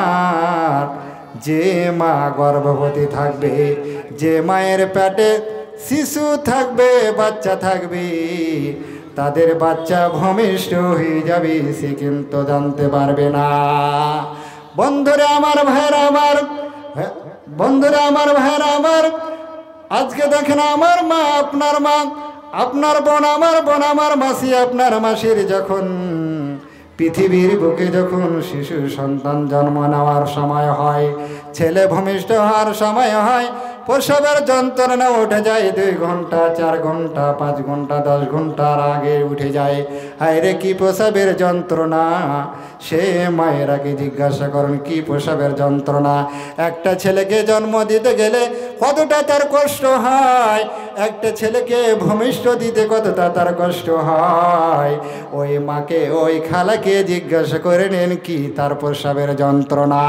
যে মা গর্ভবতী থাকবে, যে মায়ের পেটে শিশু থাকবে, বাচ্চা থাকবে, তাদের বাচ্চা ভূমিষ্ঠ হয়ে যাবে, সে কিন্তু জানতে পারবে না। বন্ধুরা আমার, ভাইরা আমার, বন্ধুরা আমার, ভাইরা আমার, আজকে দেখেন আমার মা আপনার মা, আপনার বোন আমার বোন, আমার মাসি আপনার মাসির যখন পৃথিবীর বুকে যখন শিশু সন্তান জন্ম নেওয়ার সময় হয়, ছেলে ভূমিষ্ঠ হওয়ার সময় হয়, প্রসবের যন্ত্রণা উঠে যায় দুই ঘন্টা, চার ঘন্টা, পাঁচ ঘন্টা, দশ ঘন্টার আগে উঠে যায়। হায় রে কি প্রসবের যন্ত্রণা! সে মায়েরাকে জিজ্ঞাসা করেন কি প্রসবের যন্ত্রণা। একটা ছেলেকে জন্ম দিতে গেলে কতটা তার কষ্ট হয়, একটা ছেলেকে ভূমিষ্ঠ দিতে কতটা তার কষ্ট হয়, ওই মাকে ওই খালাকে জিজ্ঞাসা করে নেন কি তার প্রসবের যন্ত্রণা।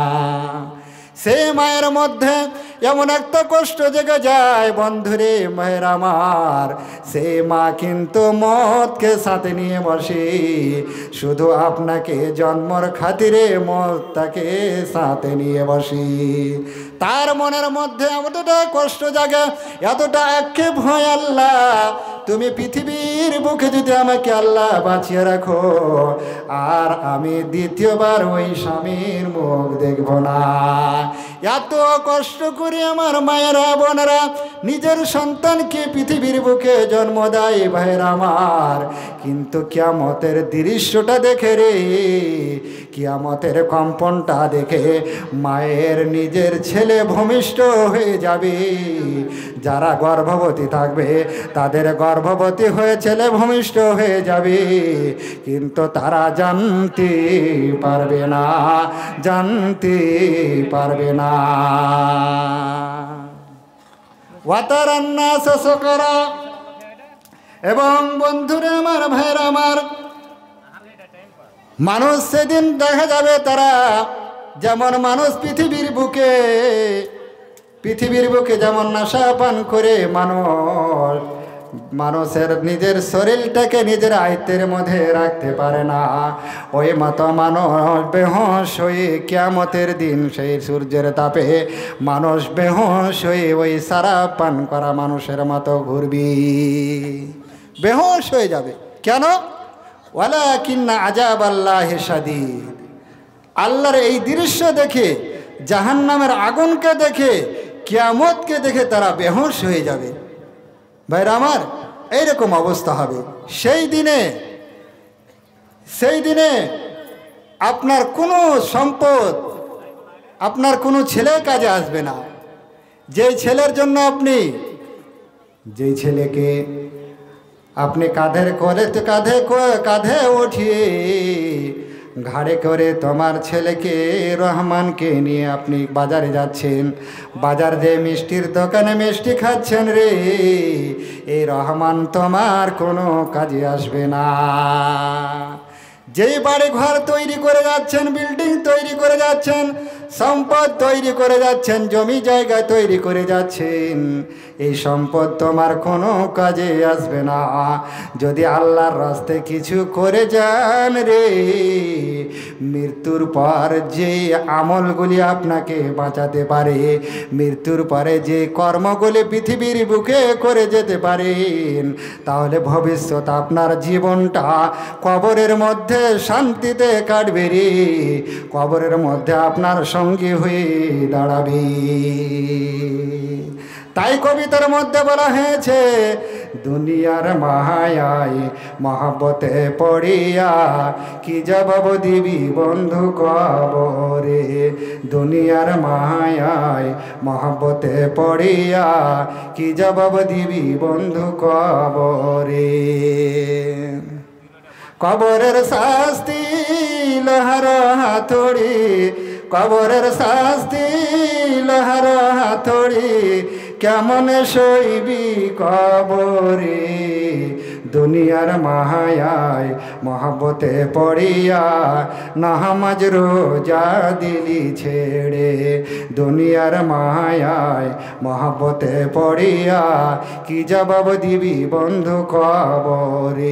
সে মায়ের মধ্যে এমন একটা কষ্ট জেগে যায় বন্ধুরে মায়ের আমার, সে মা কিন্তু মতকে সাথে নিয়ে বসে, শুধু আপনাকে জন্মর খাতিরে মতটাকে সাথে নিয়ে বসে। তার মনের মধ্যে এতটা কষ্ট জাগে, এতটা আক্ষেপ হয়, আল্লাহ তুমি পৃথিবীর বুকে যদি আমাকে আল্লাহ বাঁচিয়ে রাখো, আর আমি দ্বিতীয়বার ওই স্বামীর মুখ দেখব না। এত কষ্ট করে আমার মায়েরা বোনেরা নিজের সন্তানকে পৃথিবীর বুকে জন্ম দেয় ভাইয়ের আমার, কিন্তু কিয়ামতের দৃশ্যটা দেখে রে, কিয়ামতের কম্পনটা দেখে মায়ের নিজের ছেলে ভূমিষ্ঠ হয়ে যাবে। যারা গর্ভবতী থাকবে তাদের গর্ভবতী হয়ে ছেলে ভূমিষ্ঠ হয়ে যাবে, কিন্তু তারা জানতে পারবে না, জানতে পারবে না। ওয়াতারান্নাস সুকারা, এবং বন্ধুরা আমার, ভাইরা আমার, মানুষ সেদিন দেখা যাবে তারা যেমন মানুষ পৃথিবীর বুকে পৃথিবীর বুকে যেমন নেশা পান করে মানুষ মানুষের নিজের শরীরটাকে নিজের আয়ত্তের মধ্যে রাখতে পারে না, ওই মতো মানুষ বেহুঁশ হয়ে কিয়ামতের দিন সেই সূর্যের তাপে মানুষ বেহুঁশ হয়ে ওই সারা পান করা মানুষের মতো ঘুরবি, বেহুঁশ হয়ে যাবে। কেন? ওয়ালাকিন্না আযাবাল্লাহি শাদীদ। আল্লাহর এই দৃশ্য দেখে, জাহান্নামের আগুনকে দেখে, কিয়ামতকে দেখে তারা বেহুঁশ হয়ে যাবে। ভাইরা আমার, এইরকম অবস্থা হবে সেই দিনে। সেই দিনে আপনার কোনো সম্পদ, আপনার কোনো ছেলে কাজে আসবে না। যেই ছেলের জন্য আপনি, যেই ছেলেকে আপনি কাঁধের করে কাঁধে কাঁধে উঠিয়ে ঘাড়ে করে তোমার ছেলেকে রহমানকে নিয়ে আপনি বাজারে যাচ্ছেন, বাজার দিয়ে মিষ্টির দোকানে মিষ্টি খাচ্ছেন রে, এই রহমান তোমার কোনো কাজে আসবে না। যেই বাড়ি ঘর তৈরি করে যাচ্ছেন, বিল্ডিং তৈরি করে যাচ্ছেন, সম্পদ তৈরি করে যাচ্ছেন, জমি জায়গা তৈরি করে যাচ্ছেন, এই সম্পদ তোমার কোনো কাজে আসবে না যদি আল্লাহর রাস্তায় কিছু করে যান রে। মৃত্যুর পর যে আমলগুলি আপনাকে বাঁচাতে পারে, মৃত্যুর পরে যে কর্মগুলি পৃথিবীর বুকে করে যেতে পারেন, তাহলে ভবিষ্যৎ আপনার জীবনটা কবরের মধ্যে শান্তিতে কাটবে রে, কবরের মধ্যে আপনার সঙ্গী হয়ে দাঁড়াবে। তাই কবিতার মধ্যে বলা হয়েছে, দুনিয়ার মায়ায় মহব্বতে পড়িয়া কি জবাব দিবি বন্ধু কবরে। দুনিয়ার মায়ায় মহব্বতে পড়িয়া কি জবাব দিবি বন্ধু কবরে। কবরের শাস্তি লোহার হাতুড়ি, কবরের শাস্তি লোহার হাতুড়ি, কেমন সইবি কবরে। দুনিয়ার মায়ায় মহব্বতে পড়িয়া নামাজ রোজা দিলি ছেড়ে। দুনিয়ার মায়ায় মহব্বতে পড়িয়া কি জবাব দিবি বন্ধু কবরে।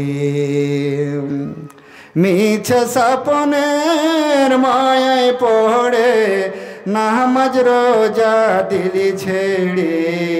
মিছে স্বপ্নের মায়ায় পড়ে নামাজ রোজা দিলি ছেড়ে।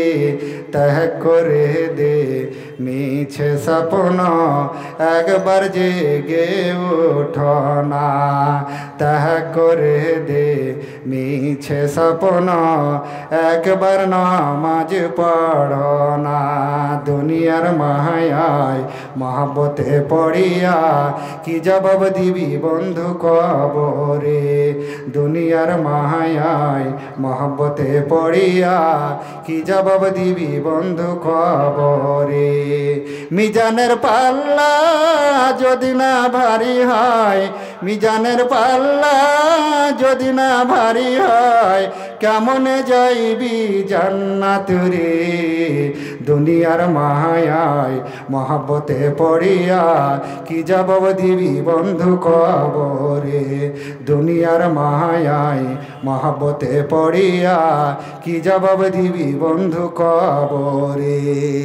তহ করে দে মিছে স্বপ্ন একবার জেগে ওঠো না। তহ করে দে মিছে স্বপ্ন একবার নামাজ পড়ো না। দুনিয়ার মায়ায় মহব্বতে পড়িয়া কি জবাব দিবি বন্ধু কবরে। দুনিয়ার মায়ায় মহব্বতে পড়িয়া কি জবাব দিবি বন্ধু কবরে। মিজানের পাল্লা যদি না ভারী হয়, মিজানের পাল্লা যদি না ভারী হয়, কেমনে যাইবি জান্নাত রে। দুনিয়ার মায়ায় মহব্বতে পড়িয়া কি জবাব দিবি বন্ধু কবরে। দুনিয়ার মায়ায় মহব্বতে পড়িয়া কি জবাব দিবি বন্ধু কবরে।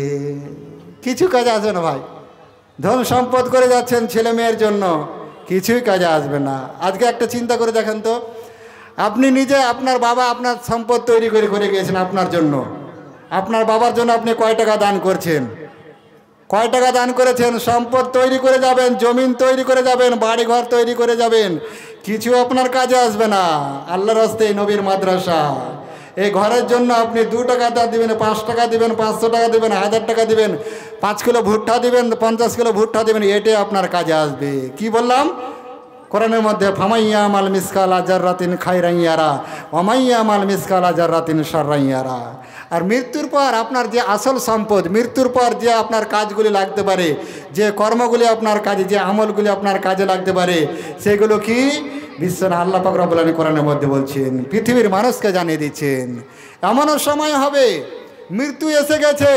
কিছু কাজে আসবে না ভাই, ধন সম্পদ করে যাচ্ছেন ছেলে মেয়ের জন্য, কিছুই কাজে আসবে না। আজকে একটা চিন্তা করে দেখেন তো, আপনি নিজে, আপনার বাবা আপনার সম্পদ তৈরি করে করে গিয়েছেন আপনার জন্য, আপনার বাবার জন্য আপনি কয় টাকা দান করছেন, কয় টাকা দান করেছেন? সম্পদ তৈরি করে যাবেন, জমিন তৈরি করে যাবেন, বাড়িঘর তৈরি করে যাবেন, কিছু আপনার কাজে আসবে না। আল্লাহর রাস্তায় নবীর মাদ্রাসা, এই ঘরের জন্য আপনি দু টাকা দান দিবেন, পাঁচ টাকা দিবেন, পাঁচশো টাকা দিবেন, হাজার টাকা দিবেন, পাঁচ কিলো ভুট্টা দিবেন, পঞ্চাশ কিলো ভুট্টা দিবেন, এটাই আপনার কাজে আসবে। কি বললাম? কোরআনের মধ্যে ফামাইয়া মাল মিসকাল আজার রাতিন খাইরাইয়ারা, অমাইয়া মাল মিসকাল আজার রাতিন সারাইয়ারা। আর মৃত্যুর পর আপনার যে আসল সম্পদ, মৃত্যুর পর যে আপনার কাজগুলি লাগতে পারে, যে কর্মগুলি আপনার কাজে, যে আমলগুলি আপনার কাজে লাগতে পারে, সেগুলো কি বিশ্বনা আল্লাহ পাক রব্বুল আলামিন কোরআনের মধ্যে বলছেন, পৃথিবীর মানুষকে জানিয়ে দিচ্ছেন। এমনও সময় হবে, মৃত্যু এসে গেছে,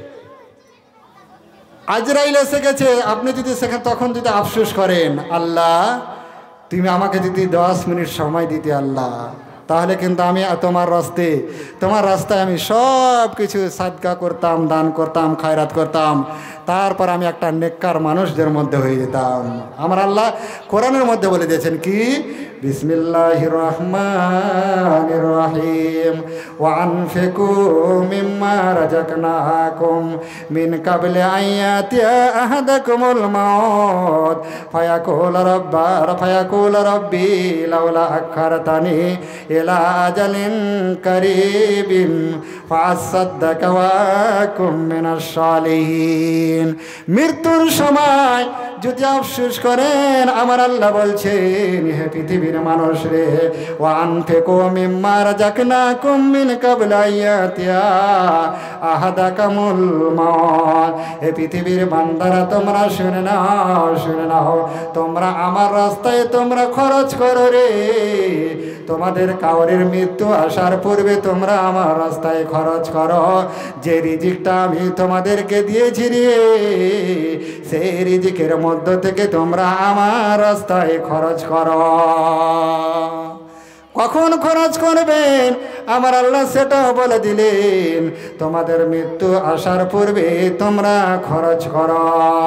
আজরাইল এসে গেছে, আপনি যদি সেখানে তখন যদি আফসোস করেন, আল্লাহ তুমি আমাকে যদি দশ মিনিট সময় দিতে আল্লাহ, তাহলে কিন্তু আমি তোমার রাস্তায় তোমার রাস্তায় আমি সব কিছু সাদকা করতাম, দান করতাম, খায়রাত করতাম, তারপর আমি একটা নেককার মানুষদের মধ্যে হয়ে যেতাম। আমার আল্লাহ কোরআনের মধ্যে বলে দিয়েছেন কি, বিসমিল্লাহির রহমানির রহিম, ওয়া আনফিকু মিম্মা রাযাকনাকুম মিন কাবলি আইয়াতিয়া আহাদাকুমুল মাউত ফায়াকুল রাব্বা ফায়াকুল রাব্বি লাউলা আখারতানি ইলা আজালিন কারীবিন ফাসাদদাকা ওয়া আকুম মিনাশ সালিহিন। মৃত্যুর সময় যদি আফসোস করেন, আমার আল্লাহ বলছেন, হে পৃথিবীর মানুষ রে, ওয়া আনফিকু মিম্মা রাযাকনাকুম মিন কাবলি আইয়াতিয়া আহাদাকুমুল মাউত। হে পৃথিবীর বান্দারা, তোমরা শুনে নাও, শুনে নাও, তোমরা আমার রাস্তায় তোমরা খরচ করো রে। তোমাদের কাউরের মৃত্যু আসার পূর্বে তোমরা আমার রাস্তায় খরচ করো। যে রিজিকটা আমি তোমাদেরকে দিয়েছি রে, সেই রিজিকের মধ্য থেকে তোমরা আমার রাস্তায় খরচ করো। কখন খরচ করবেন আমার আল্লাহ সেটাও বলে দিলেন। তোমাদের মৃত্যু আসার পূর্বে তোমরা খরচ করো।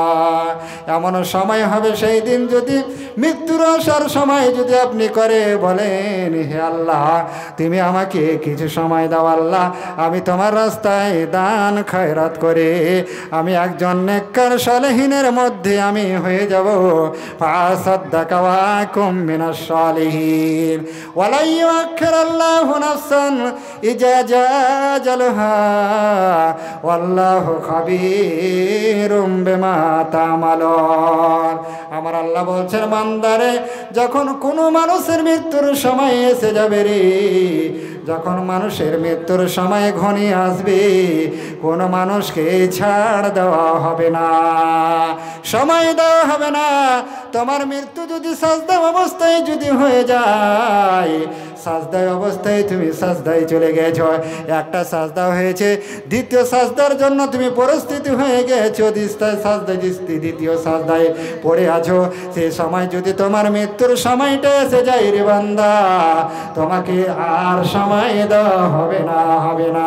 এমন সময় হবে সেই দিন যদি মৃত্যুর আসার সময় যদি আপনি করে বলেন, হে আল্লাহ তুমি আমাকে কিছু সময় দাও আল্লাহ, আমি তোমার রাস্তায় দান খয়রাত করে আমি একজন নেককার সালেহিনের মধ্যে আমি হয়ে যাব। ফাসাদ্দাকা ওয়া কুম মিনাশ সালিহিন ওয়ালা ইউআখিরুল্লাহু নাফসান ইজা জাআ আজালুহা ওয়াল্লাহু খাবীরুম বিমা তা'মালুন। আমার আল্লাহ বলছেন, বান্দারে যখন কোনো মানুষের মৃত্যুর সময় এসে যাবে রে, যখন মানুষের মৃত্যুর সময় ঘনিয়ে আসবে, কোনো মানুষকে ছাড় দেওয়া হবে না, সময় দেওয়া হবে না। তোমার মৃত্যু যদি সাজদা অবস্থায় যদি হয়ে যায়, সাজদায় অবস্থায় তুমি সাজদায় চলে গেছো, একটা সাজদা হয়েছে, দ্বিতীয় সাজদার জন্য তুমি পরিস্থিতি হয়ে গেছো, সাজদায় দ্বিতীয় সাজদায় পড়ে আছো, সেই সময় যদি তোমার মৃত্যুর সময়টা এসে যায় রে বান্দা, তোমাকে আর সময় দেওয়া হবে না, হবে না।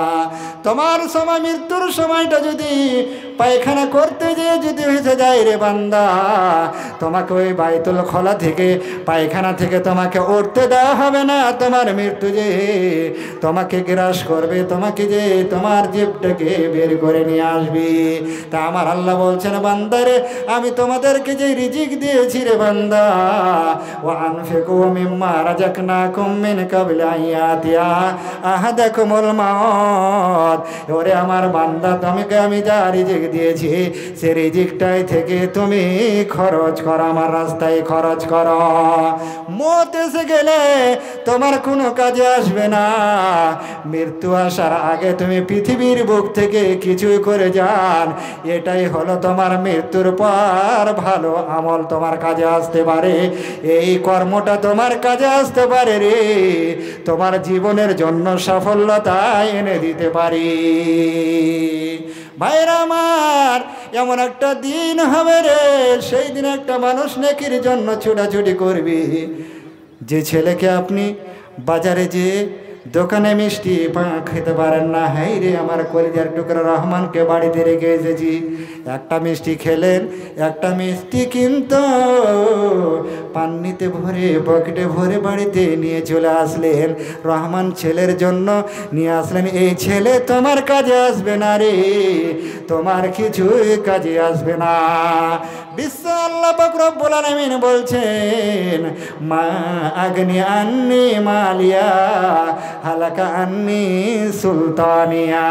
তোমার সময় মৃত্যুর সময়টা যদি পায়খানা করতে যেয়ে যদি এসে যায় রে বান্দা, তোমাকে ওই বাইতুল খোলা থেকে পায়খানা থেকে তোমাকে উঠতে দেওয়া হবে না। তোমার মৃত্যু যে তোমাকে গ্রাস করবে, তোমাকে যে তোমার জীবটাকে বের করে নিয়ে আসবে। তা আমার আল্লাহ বলছেন, বান্দারে আমি তোমাদেরকে যে রিজিক দিয়েছি রে বান্দা, ওয়া আনফিকু মিম্মা রাযাকনাকুম মিন ক্বাবলি আন ইয়াতিয়া আহাদাকুমুল মাউত। ওরে আমার বান্দা, তোমাকে আমি যা রিজিক দিয়েছি সে রিজিকটাই থেকে তুমি খরচ করো, আমার রাস্তায় খরচ করো। মত এসে গেলে তোমার কোনো কাজে আসবে না। মৃত্যু আসার আগে তুমি পৃথিবীর বুক থেকে কিছুই করে যান, এটাই হলো তোমার মৃত্যুর পর ভালো আমল তোমার কাজে আসতে পারে। এই কর্মটা তোমার কাজে আসতে পারে রে, তোমার জীবনের জন্য সাফল্যতা এনে দিতে পারি। ভাইরা আমার, এমন একটা দিন হবে রে, সেই দিন একটা মানুষ নেকির জন্য ছুটাছুটি করবে। যে ছেলেকে আপনি বাজারে যে দোকানে মিষ্টি খেতে পারেন না, হাই রে আমার কলিজার টুকরা রহমানকে বাড়িতে রেখে এসেছি, একটা মিষ্টি খেলেন, একটা মিষ্টি কিন্তু পান্নিতে ভরে পকেটে ভরে বাড়িতে নিয়ে চলে আসলেন, রহমান ছেলের জন্য নিয়ে আসলেন। এই ছেলে তোমার কাজে আসবে না রে, তোমার কিছুই কাজে আসবে না। বিশ্ব আল্লাহ পাক রব্বুল আলামিন বলছেন, মা আগনি আন্নি মালিয়া হালাকা আন্নি সুলতানিয়া।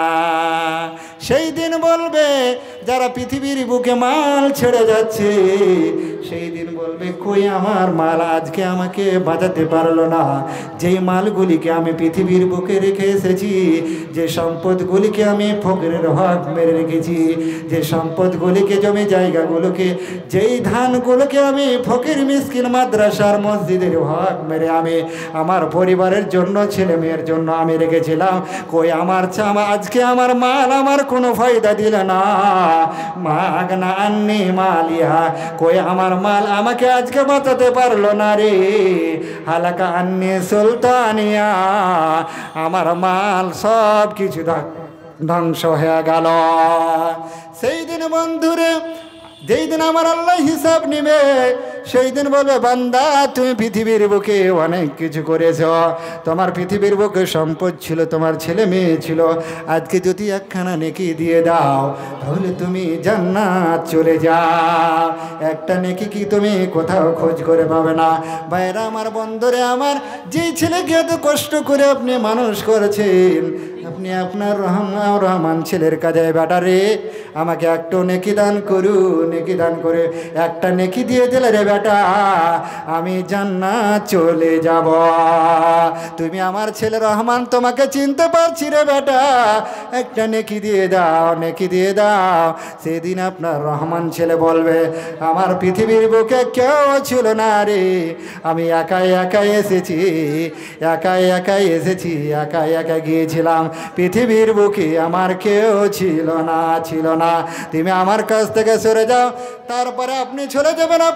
সেই দিন বলবে যারা পৃথিবীর বুকে মাল ছেড়ে যাচ্ছে, সেই দিন বলবে কই আমার মাল আজকে আমাকে বাঁচাতে পারলো না। যেই মালগুলিকে আমি পৃথিবীর বুকে রেখে এসেছি, যে সম্পদগুলিকে আমি ফকিরের হক মেরে রেখেছি, যে সম্পদগুলিকে জমি জায়গাগুলোকে, যেই ধানগুলোকে আমি ফকির মিসকিন মাদ্রাসার মসজিদের হক মেরে আমি আমার পরিবারের জন্য ছেলে মেয়ের জন্য আমি রেখেছিলাম, কই আমার চামা আজকে আমার মাল আমার কোনো ফায়দা দিল না। মাগনা আন্নি মালিয়া, কই আমার মাল আমাকে আজকে বাঁচাতে পারলো না রে। হালাকা আন্নি সুলতানিয়া, আমার মাল সব কিছু ধ্বংস হয়ে গেল। সেই দিন বন্ধুরে, যেই দিন আমার আল্লাহ হিসাব নিবে, সেই দিন বলবে, বান্দা তুমি পৃথিবীর বুকে অনেক কিছু করেছ, তোমার পৃথিবীর বুকে সম্পদ ছিল, তোমার ছেলে মেয়ে ছিল, আজকে যদি একখানা নেকি দিয়ে দাও তাহলে তুমি জান্নাত চলে যাও। একটা নেকি কি তুমি কোথাও খোঁজ করে পাবে না। ভাইরা আমার, বন্ধুরে আমার, যেই ছেলেকে এত কষ্ট করে আপনি মানুষ করেছেন, আপনি আপনার রহমান রহমান ছেলের কাজে বেটারে আমাকে একটু নেকি দান করুন, নেকি দান করে একটা নেকি দিয়ে দিলে রে বেটা, আমি জান্নাত চলে যাব। তুমি আমার ছেলে রহমান, তোমাকে চিনতে পারছি রে বেটা, একটা নেকি দিয়ে দাও, নেকি দিয়ে দাও। সেদিন আপনার রহমান ছেলে বলবে, আমার পৃথিবীর বুকে কেউ ছিল না রে, আমি একাই একাই এসেছি, একাই একাই এসেছি, একাই একা গিয়েছিলাম, পৃথিবীর বুকে আমার কেউ ছিল না, ছিল না। তুমি আমার কাছ থেকে সরে যাও, তারপরে আপনি চলে যাবেন আপনার মেয়ে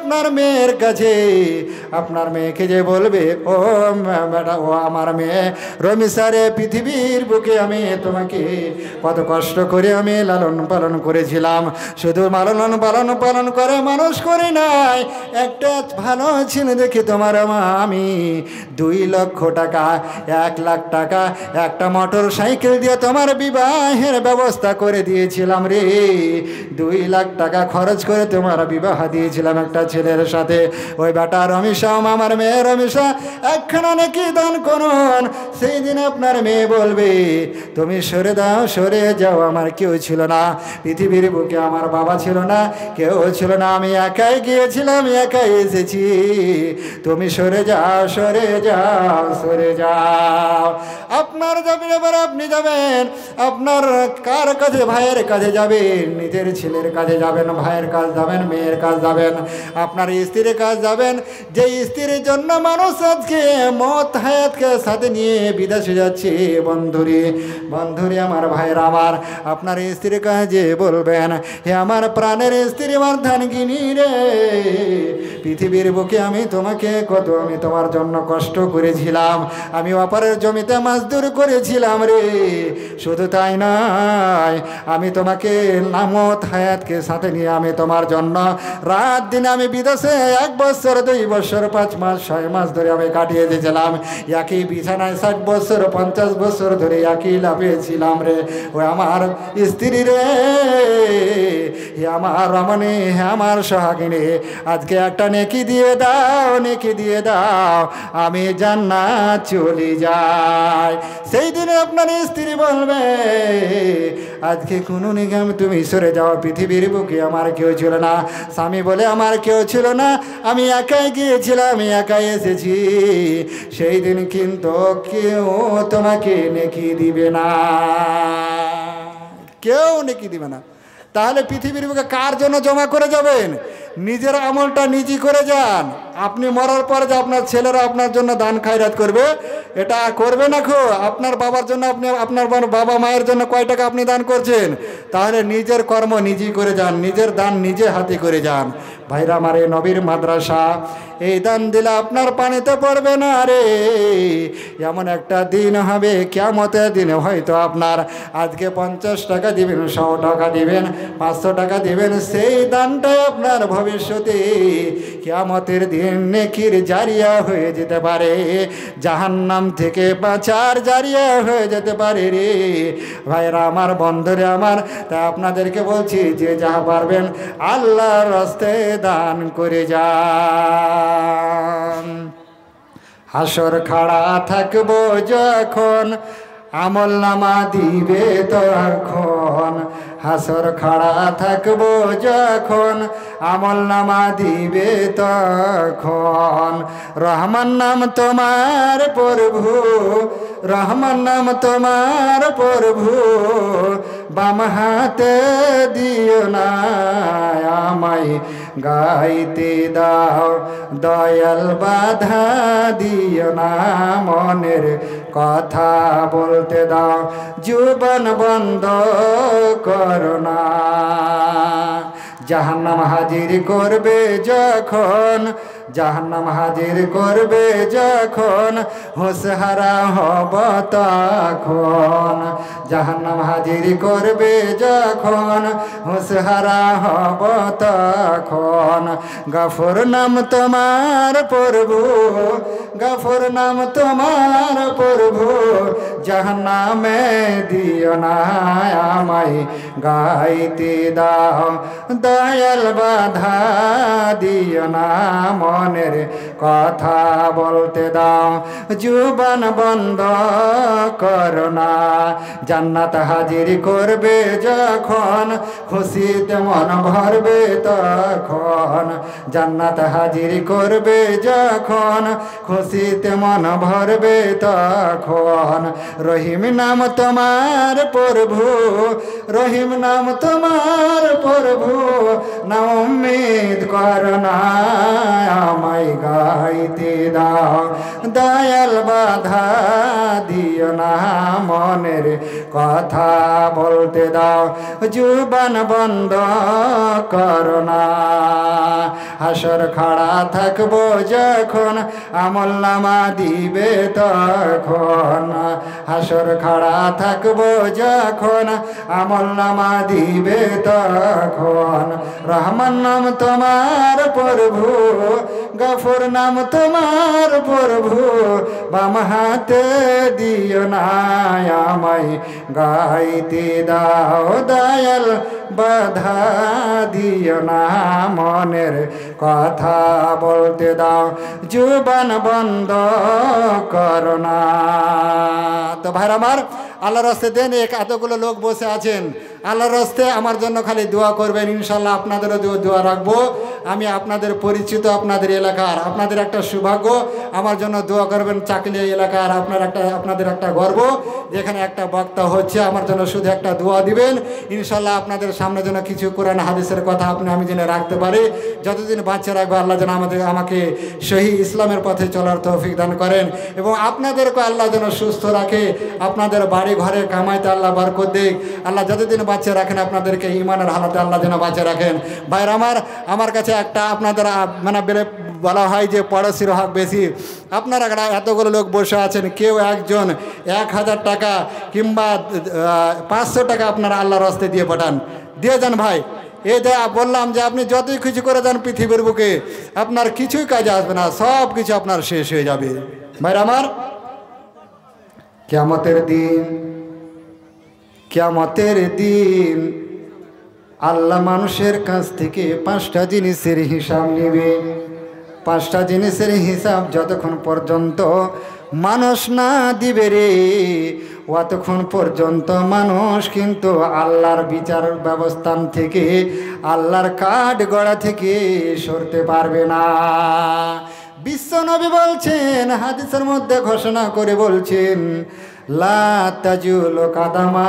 মেয়ের কাছে আপনার মেয়েকে যে বলবে, ও বেটা, ও আমার মেয়ে রমিসা রে, পৃথিবীর বুকে আমি তোমাকে কত কষ্ট করে আমি লালন পালন করেছিলাম, শুধু লালন পালন পালন করে মানুষ করে নাই, একটা ভালো ছেলে দেখে তোমার মা আমি দুই লক্ষ টাকা এক লাখ টাকা একটা মোটর সাইকেল দিয়ে তোমার বিবাহের ব্যবস্থা করে দিয়েছিলাম রে। দুই লাখ টাকা খরচ করে তোমার বিবাহ দিয়েছিলাম একটা ছেলের সাথে। ওই বেটা রমিসা, আমার মেয়ে রমিসা, একখানা নাকি দান করুন। সেই দিন আপনার মেয়ে বলবে, তুমি সরে দাও, সরে যাও, আমার কেউ ছিল না পৃথিবীর বুকে, আমার বাবা ছিল না, কেউ ছিল না, আমি একাই গিয়েছিলাম, একাই এসেছি, তুমি সরে যাও, সরে যাও, সরে যাও। আপনার যাবেন, এবার আপনি যাবেন, আপনার কার কাছে? ভাইয়ের কাছে যাবেন, নিজের ছেলের কাছে যাবেন, ভাইয়ের কাছে যাবেন, মেয়ের কাছে যাবেন, আপনার স্ত্রীর কাছে যাবেন। যে স্ত্রীর জন্য মানুষ আজকে মত হায়াতকে সাথে নিয়ে বিদেশে যাচ্ছে, বন্ধুরে বন্ধুরে আমার ভাইয়ের আমার, আপনার স্ত্রীর কাছে বলবেন, হে আমার প্রাণের স্ত্রী, আমার ধানগিনি রে, পৃথিবীর বুকে আমি তোমাকে কত আমি তোমার জন্য কষ্ট করেছিলাম, আমি অপরের জমিতে মাছদুর করেছিলাম রে। শুধু তাই নয়, আমি তোমাকে নামত হায়াতকে সাথে নিয়ে আমি তোমার জন্য রাত দিন আমি বিদেশে এক বছর দুই বছর পাঁচ মাস ছয় মাস ধরে আমি কাটিয়ে দিয়েছিলাম, একই বিছানায় ষাট বছর পঞ্চাশ বছর ধরে একই লাফিয়েছিলাম রে। ও আমার স্ত্রী রে, হে আমার রমণী, হে আমার সোহাগিনী, আজকে একটা নেকি দিয়ে দাও, নেকি দিয়ে দাও, আমি জান্নাত চলে যাই। সেই দিনে আপনার স্ত্রী বলবে, আজকে কোনো নিগম তুমি সরে যাও, পৃথিবীর বুকে আমার কেউ ছিল না। স্বামী বলে, আমার কেউ ছিল না, আমি একাই গিয়েছিলাম, আমি একাই এসেছি। সেই দিন কিন্তু কেউ তোমাকে নেকি দিবে না, কেউ নেকি দিবে না। তাহলে পৃথিবীর বুকে কার জন্য জমা করে যাবেন? নিজের আমলটা নিজে করে যান। আপনি মরার পরে যে আপনার ছেলেরা আপনার জন্য দান খায়রাত করবে, এটা করবে না। খো আপনার বাবার জন্য, আপনি আপনার বাবা মায়ের জন্য কয় টাকা আপনি দান করছেন? তাহলে নিজের কর্ম নিজেই করে যান, নিজের দান নিজে হাতে করে যান। ভাইরা আমার, এই নবীর মাদ্রাসা, এই দান দিলে আপনার পানিতে পড়বে না রে। এমন একটা দিন হবে, কিয়ামতের দিনে হয়তো আপনার আজকে পঞ্চাশ টাকা দিবেন, শো টাকা দিবেন, পাঁচশো টাকা দিবেন, সেই দানটাই আপনার ভবিষ্যতে কিয়ামতের দিন নেকির জারিয়া হয়ে যেতে পারে, জাহান্নাম থেকে বাঁচার জারিয়া হয়ে যেতে পারে রে। ভাইরা আমার, বন্ধুরে আমার, তাই আপনাদেরকে বলছি, যে যাহা পারবেন আল্লাহর রাস্তায় দান করে যান। হাসর খাড়া থাকবো যখন, আমল নামা দিবে তখন, হাসর খাড়া থাকবো যখন, আমল নামা দিবে তখন। রহমান নাম তোমার প্রভু, রহমান নাম তোমার প্রভু, বাম হাতে দিও না আমায় গাইতে দাও, দয়াল বাধা দিও না, মনের কথা বলতে দাও, জীবন বন্ধ করো না। জাহান্নাম হাজির করবে যখন, জাহান্নাম হাজির করবে যখন, হুঁশহারা হব তখন। জাহান্নাম হাজির করবে যখন, হুঁশহারা হব তখন। গফুর নাম তোমার প্রভু, গফুর নাম তোমার প্রভু, জাহান্নামে দিও না আমায় গাইতে দাও, দয়াল বাধা দিও না, মনের কথা বলতে দাও, জীবন বন্ধ করো না। জান্নাত হাজির করবে যখন, খুশিতে মন ভরবে তখন। জান্নাত হাজির করবে যখন, খুশিতে মন ভরবে তখন। রহিম নাম তোমার প্রভু, রহিম নাম তোমার প্রভু, না উম্মিদ করো না আমায় গা গাইতে দাও দয়াল বাধা দিও না মনের কথা বলতে দাও জুবান বন্ধ করো না হাসর খাড়া থাকবো যখন আমল নামা দিবে তখন হাসর খাড়া থাকবো যখন আমল নামা দিবে তখন রহমান নাম তোমার প্রভু গফুর নাম তোমার প্রভু বাম হাতে দিও না আমায় গাইতে দাও দয়াল বাধা দিও না মনের কথা বলতে দাও জুবান বন্ধ করো না। তো ভাইরা আমার আল্লাহর রাস্তে দেন এক এতগুলো লোক বসে আছেন আল্লাহর রাস্তে আমার জন্য খালি দোয়া করবেন ইনশাল্লাহ আপনাদেরও দোয়া রাখবো আমি আপনাদের পরিচিত আপনাদের এলাকার আপনাদের একটা সৌভাগ্য আমার জন্য দোয়া করবেন চাকলিয়া এলাকার আপনার একটা আপনাদের একটা গর্ব যেখানে একটা বক্তা হচ্ছে আমার জন্য শুধু একটা দোয়া দিবেন ইনশাল্লাহ আপনাদের সামনে যেন কিছু কোরআন হাদিসের কথা আপনি আমি যেন রাখতে পারি যতদিন বাঁচিয়ে রাখবো আল্লাহ যেন আমাদের আমাকে সহি ইসলামের পথে চলার তৌফিক দান করেন এবং আপনাদেরকে আল্লাহ যেন সুস্থ রাখে আপনাদের বাড়ি ঘরে কামাইতে আল্লাহ বরকত দিক আল্লাহ যতদিন বাঁচিয়ে রাখেন আপনাদেরকে ইমানের হালাতে আল্লাহ যেন বাঁচিয়ে রাখেন। ভাইরা আমার আমার কাছে একটা আপনাদের মানে বলা হয় যে পড়োশির হক বেশি আপনারা এতগুলো লোক বসে আছেন কেউ একজন এক হাজার টাকা কিংবা পাঁচশো টাকা আপনারা আল্লাহর রাস্তায় দিয়ে পাঠান দিয়ে যান ভাই এই যে বললাম যে আপনি যতই কিছু করে যান পৃথিবীর বুকে আপনার কিছুই কাজে আসবে না সব কিছু আপনার শেষ হয়ে যাবে। ভাইরা আমার কিয়ামতের দিন কিয়ামতের দিন আল্লাহ মানুষের কাছ থেকে পাঁচটা জিনিসের হিসাব নেবে পাঁচটা জিনিসের হিসাব যতক্ষণ পর্যন্ত মানুষ না দিবে রে অতক্ষণ পর্যন্ত মানুষ কিন্তু আল্লাহর বিচার ব্যবস্থান থেকে আল্লাহর কাঠ গড়া থেকে সরতে পারবে না। বিশ্বনবী বলছেন হাদিসের মধ্যে ঘোষণা করে বলছেন লা তাজুল কাদামা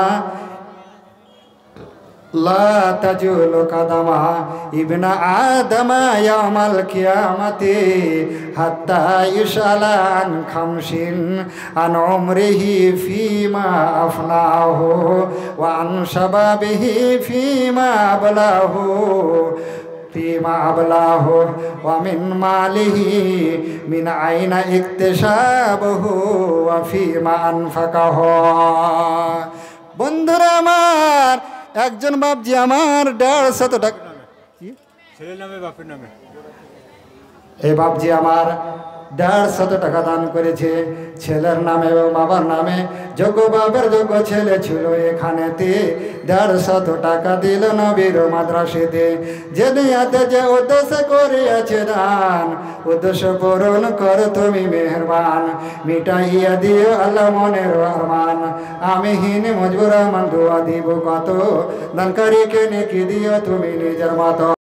লা তাজুল কাদামা ইবনা আদমা ইয়াউমাল কিয়ামাতি হাত্তা ইউসালা আন খামসিন আন উমরিহি ফিমা আফনাহু ওয়া আন শাবাবিহি ফিমা আবলাহু ফিমা আবলাহু ওয়া মিন মালিহি মিন আইনা ইকতিসাবহু ওয়া ফিমা আনফাকাহু। বন্ধুরা আমার একজন বাপজি আমার দেড়শত টাকা ছেলের নামে বাপের নামে এই বাপজি আমার দেড়শত টাকা দান করেছে ছেলের নামে এবং বাবার নামে যোগ্য বাপের যোগ্য ছেলে ছিল এখানেতে দেড়শত টাকা দিল নবীর মাদ্রাসাতে যে নিয়াতে যে উদ্দেশ্য করিয়াছে দান উদ্দেশ্য পূরণ কর তুমি মেহেরবান মিটাইয়া দিও আল্লাহ মনের আরমান আমি হীন মজবুর রহমান দোয়া দিব কত দানকারীকে নেকি দিও তুমি নিজের মতো।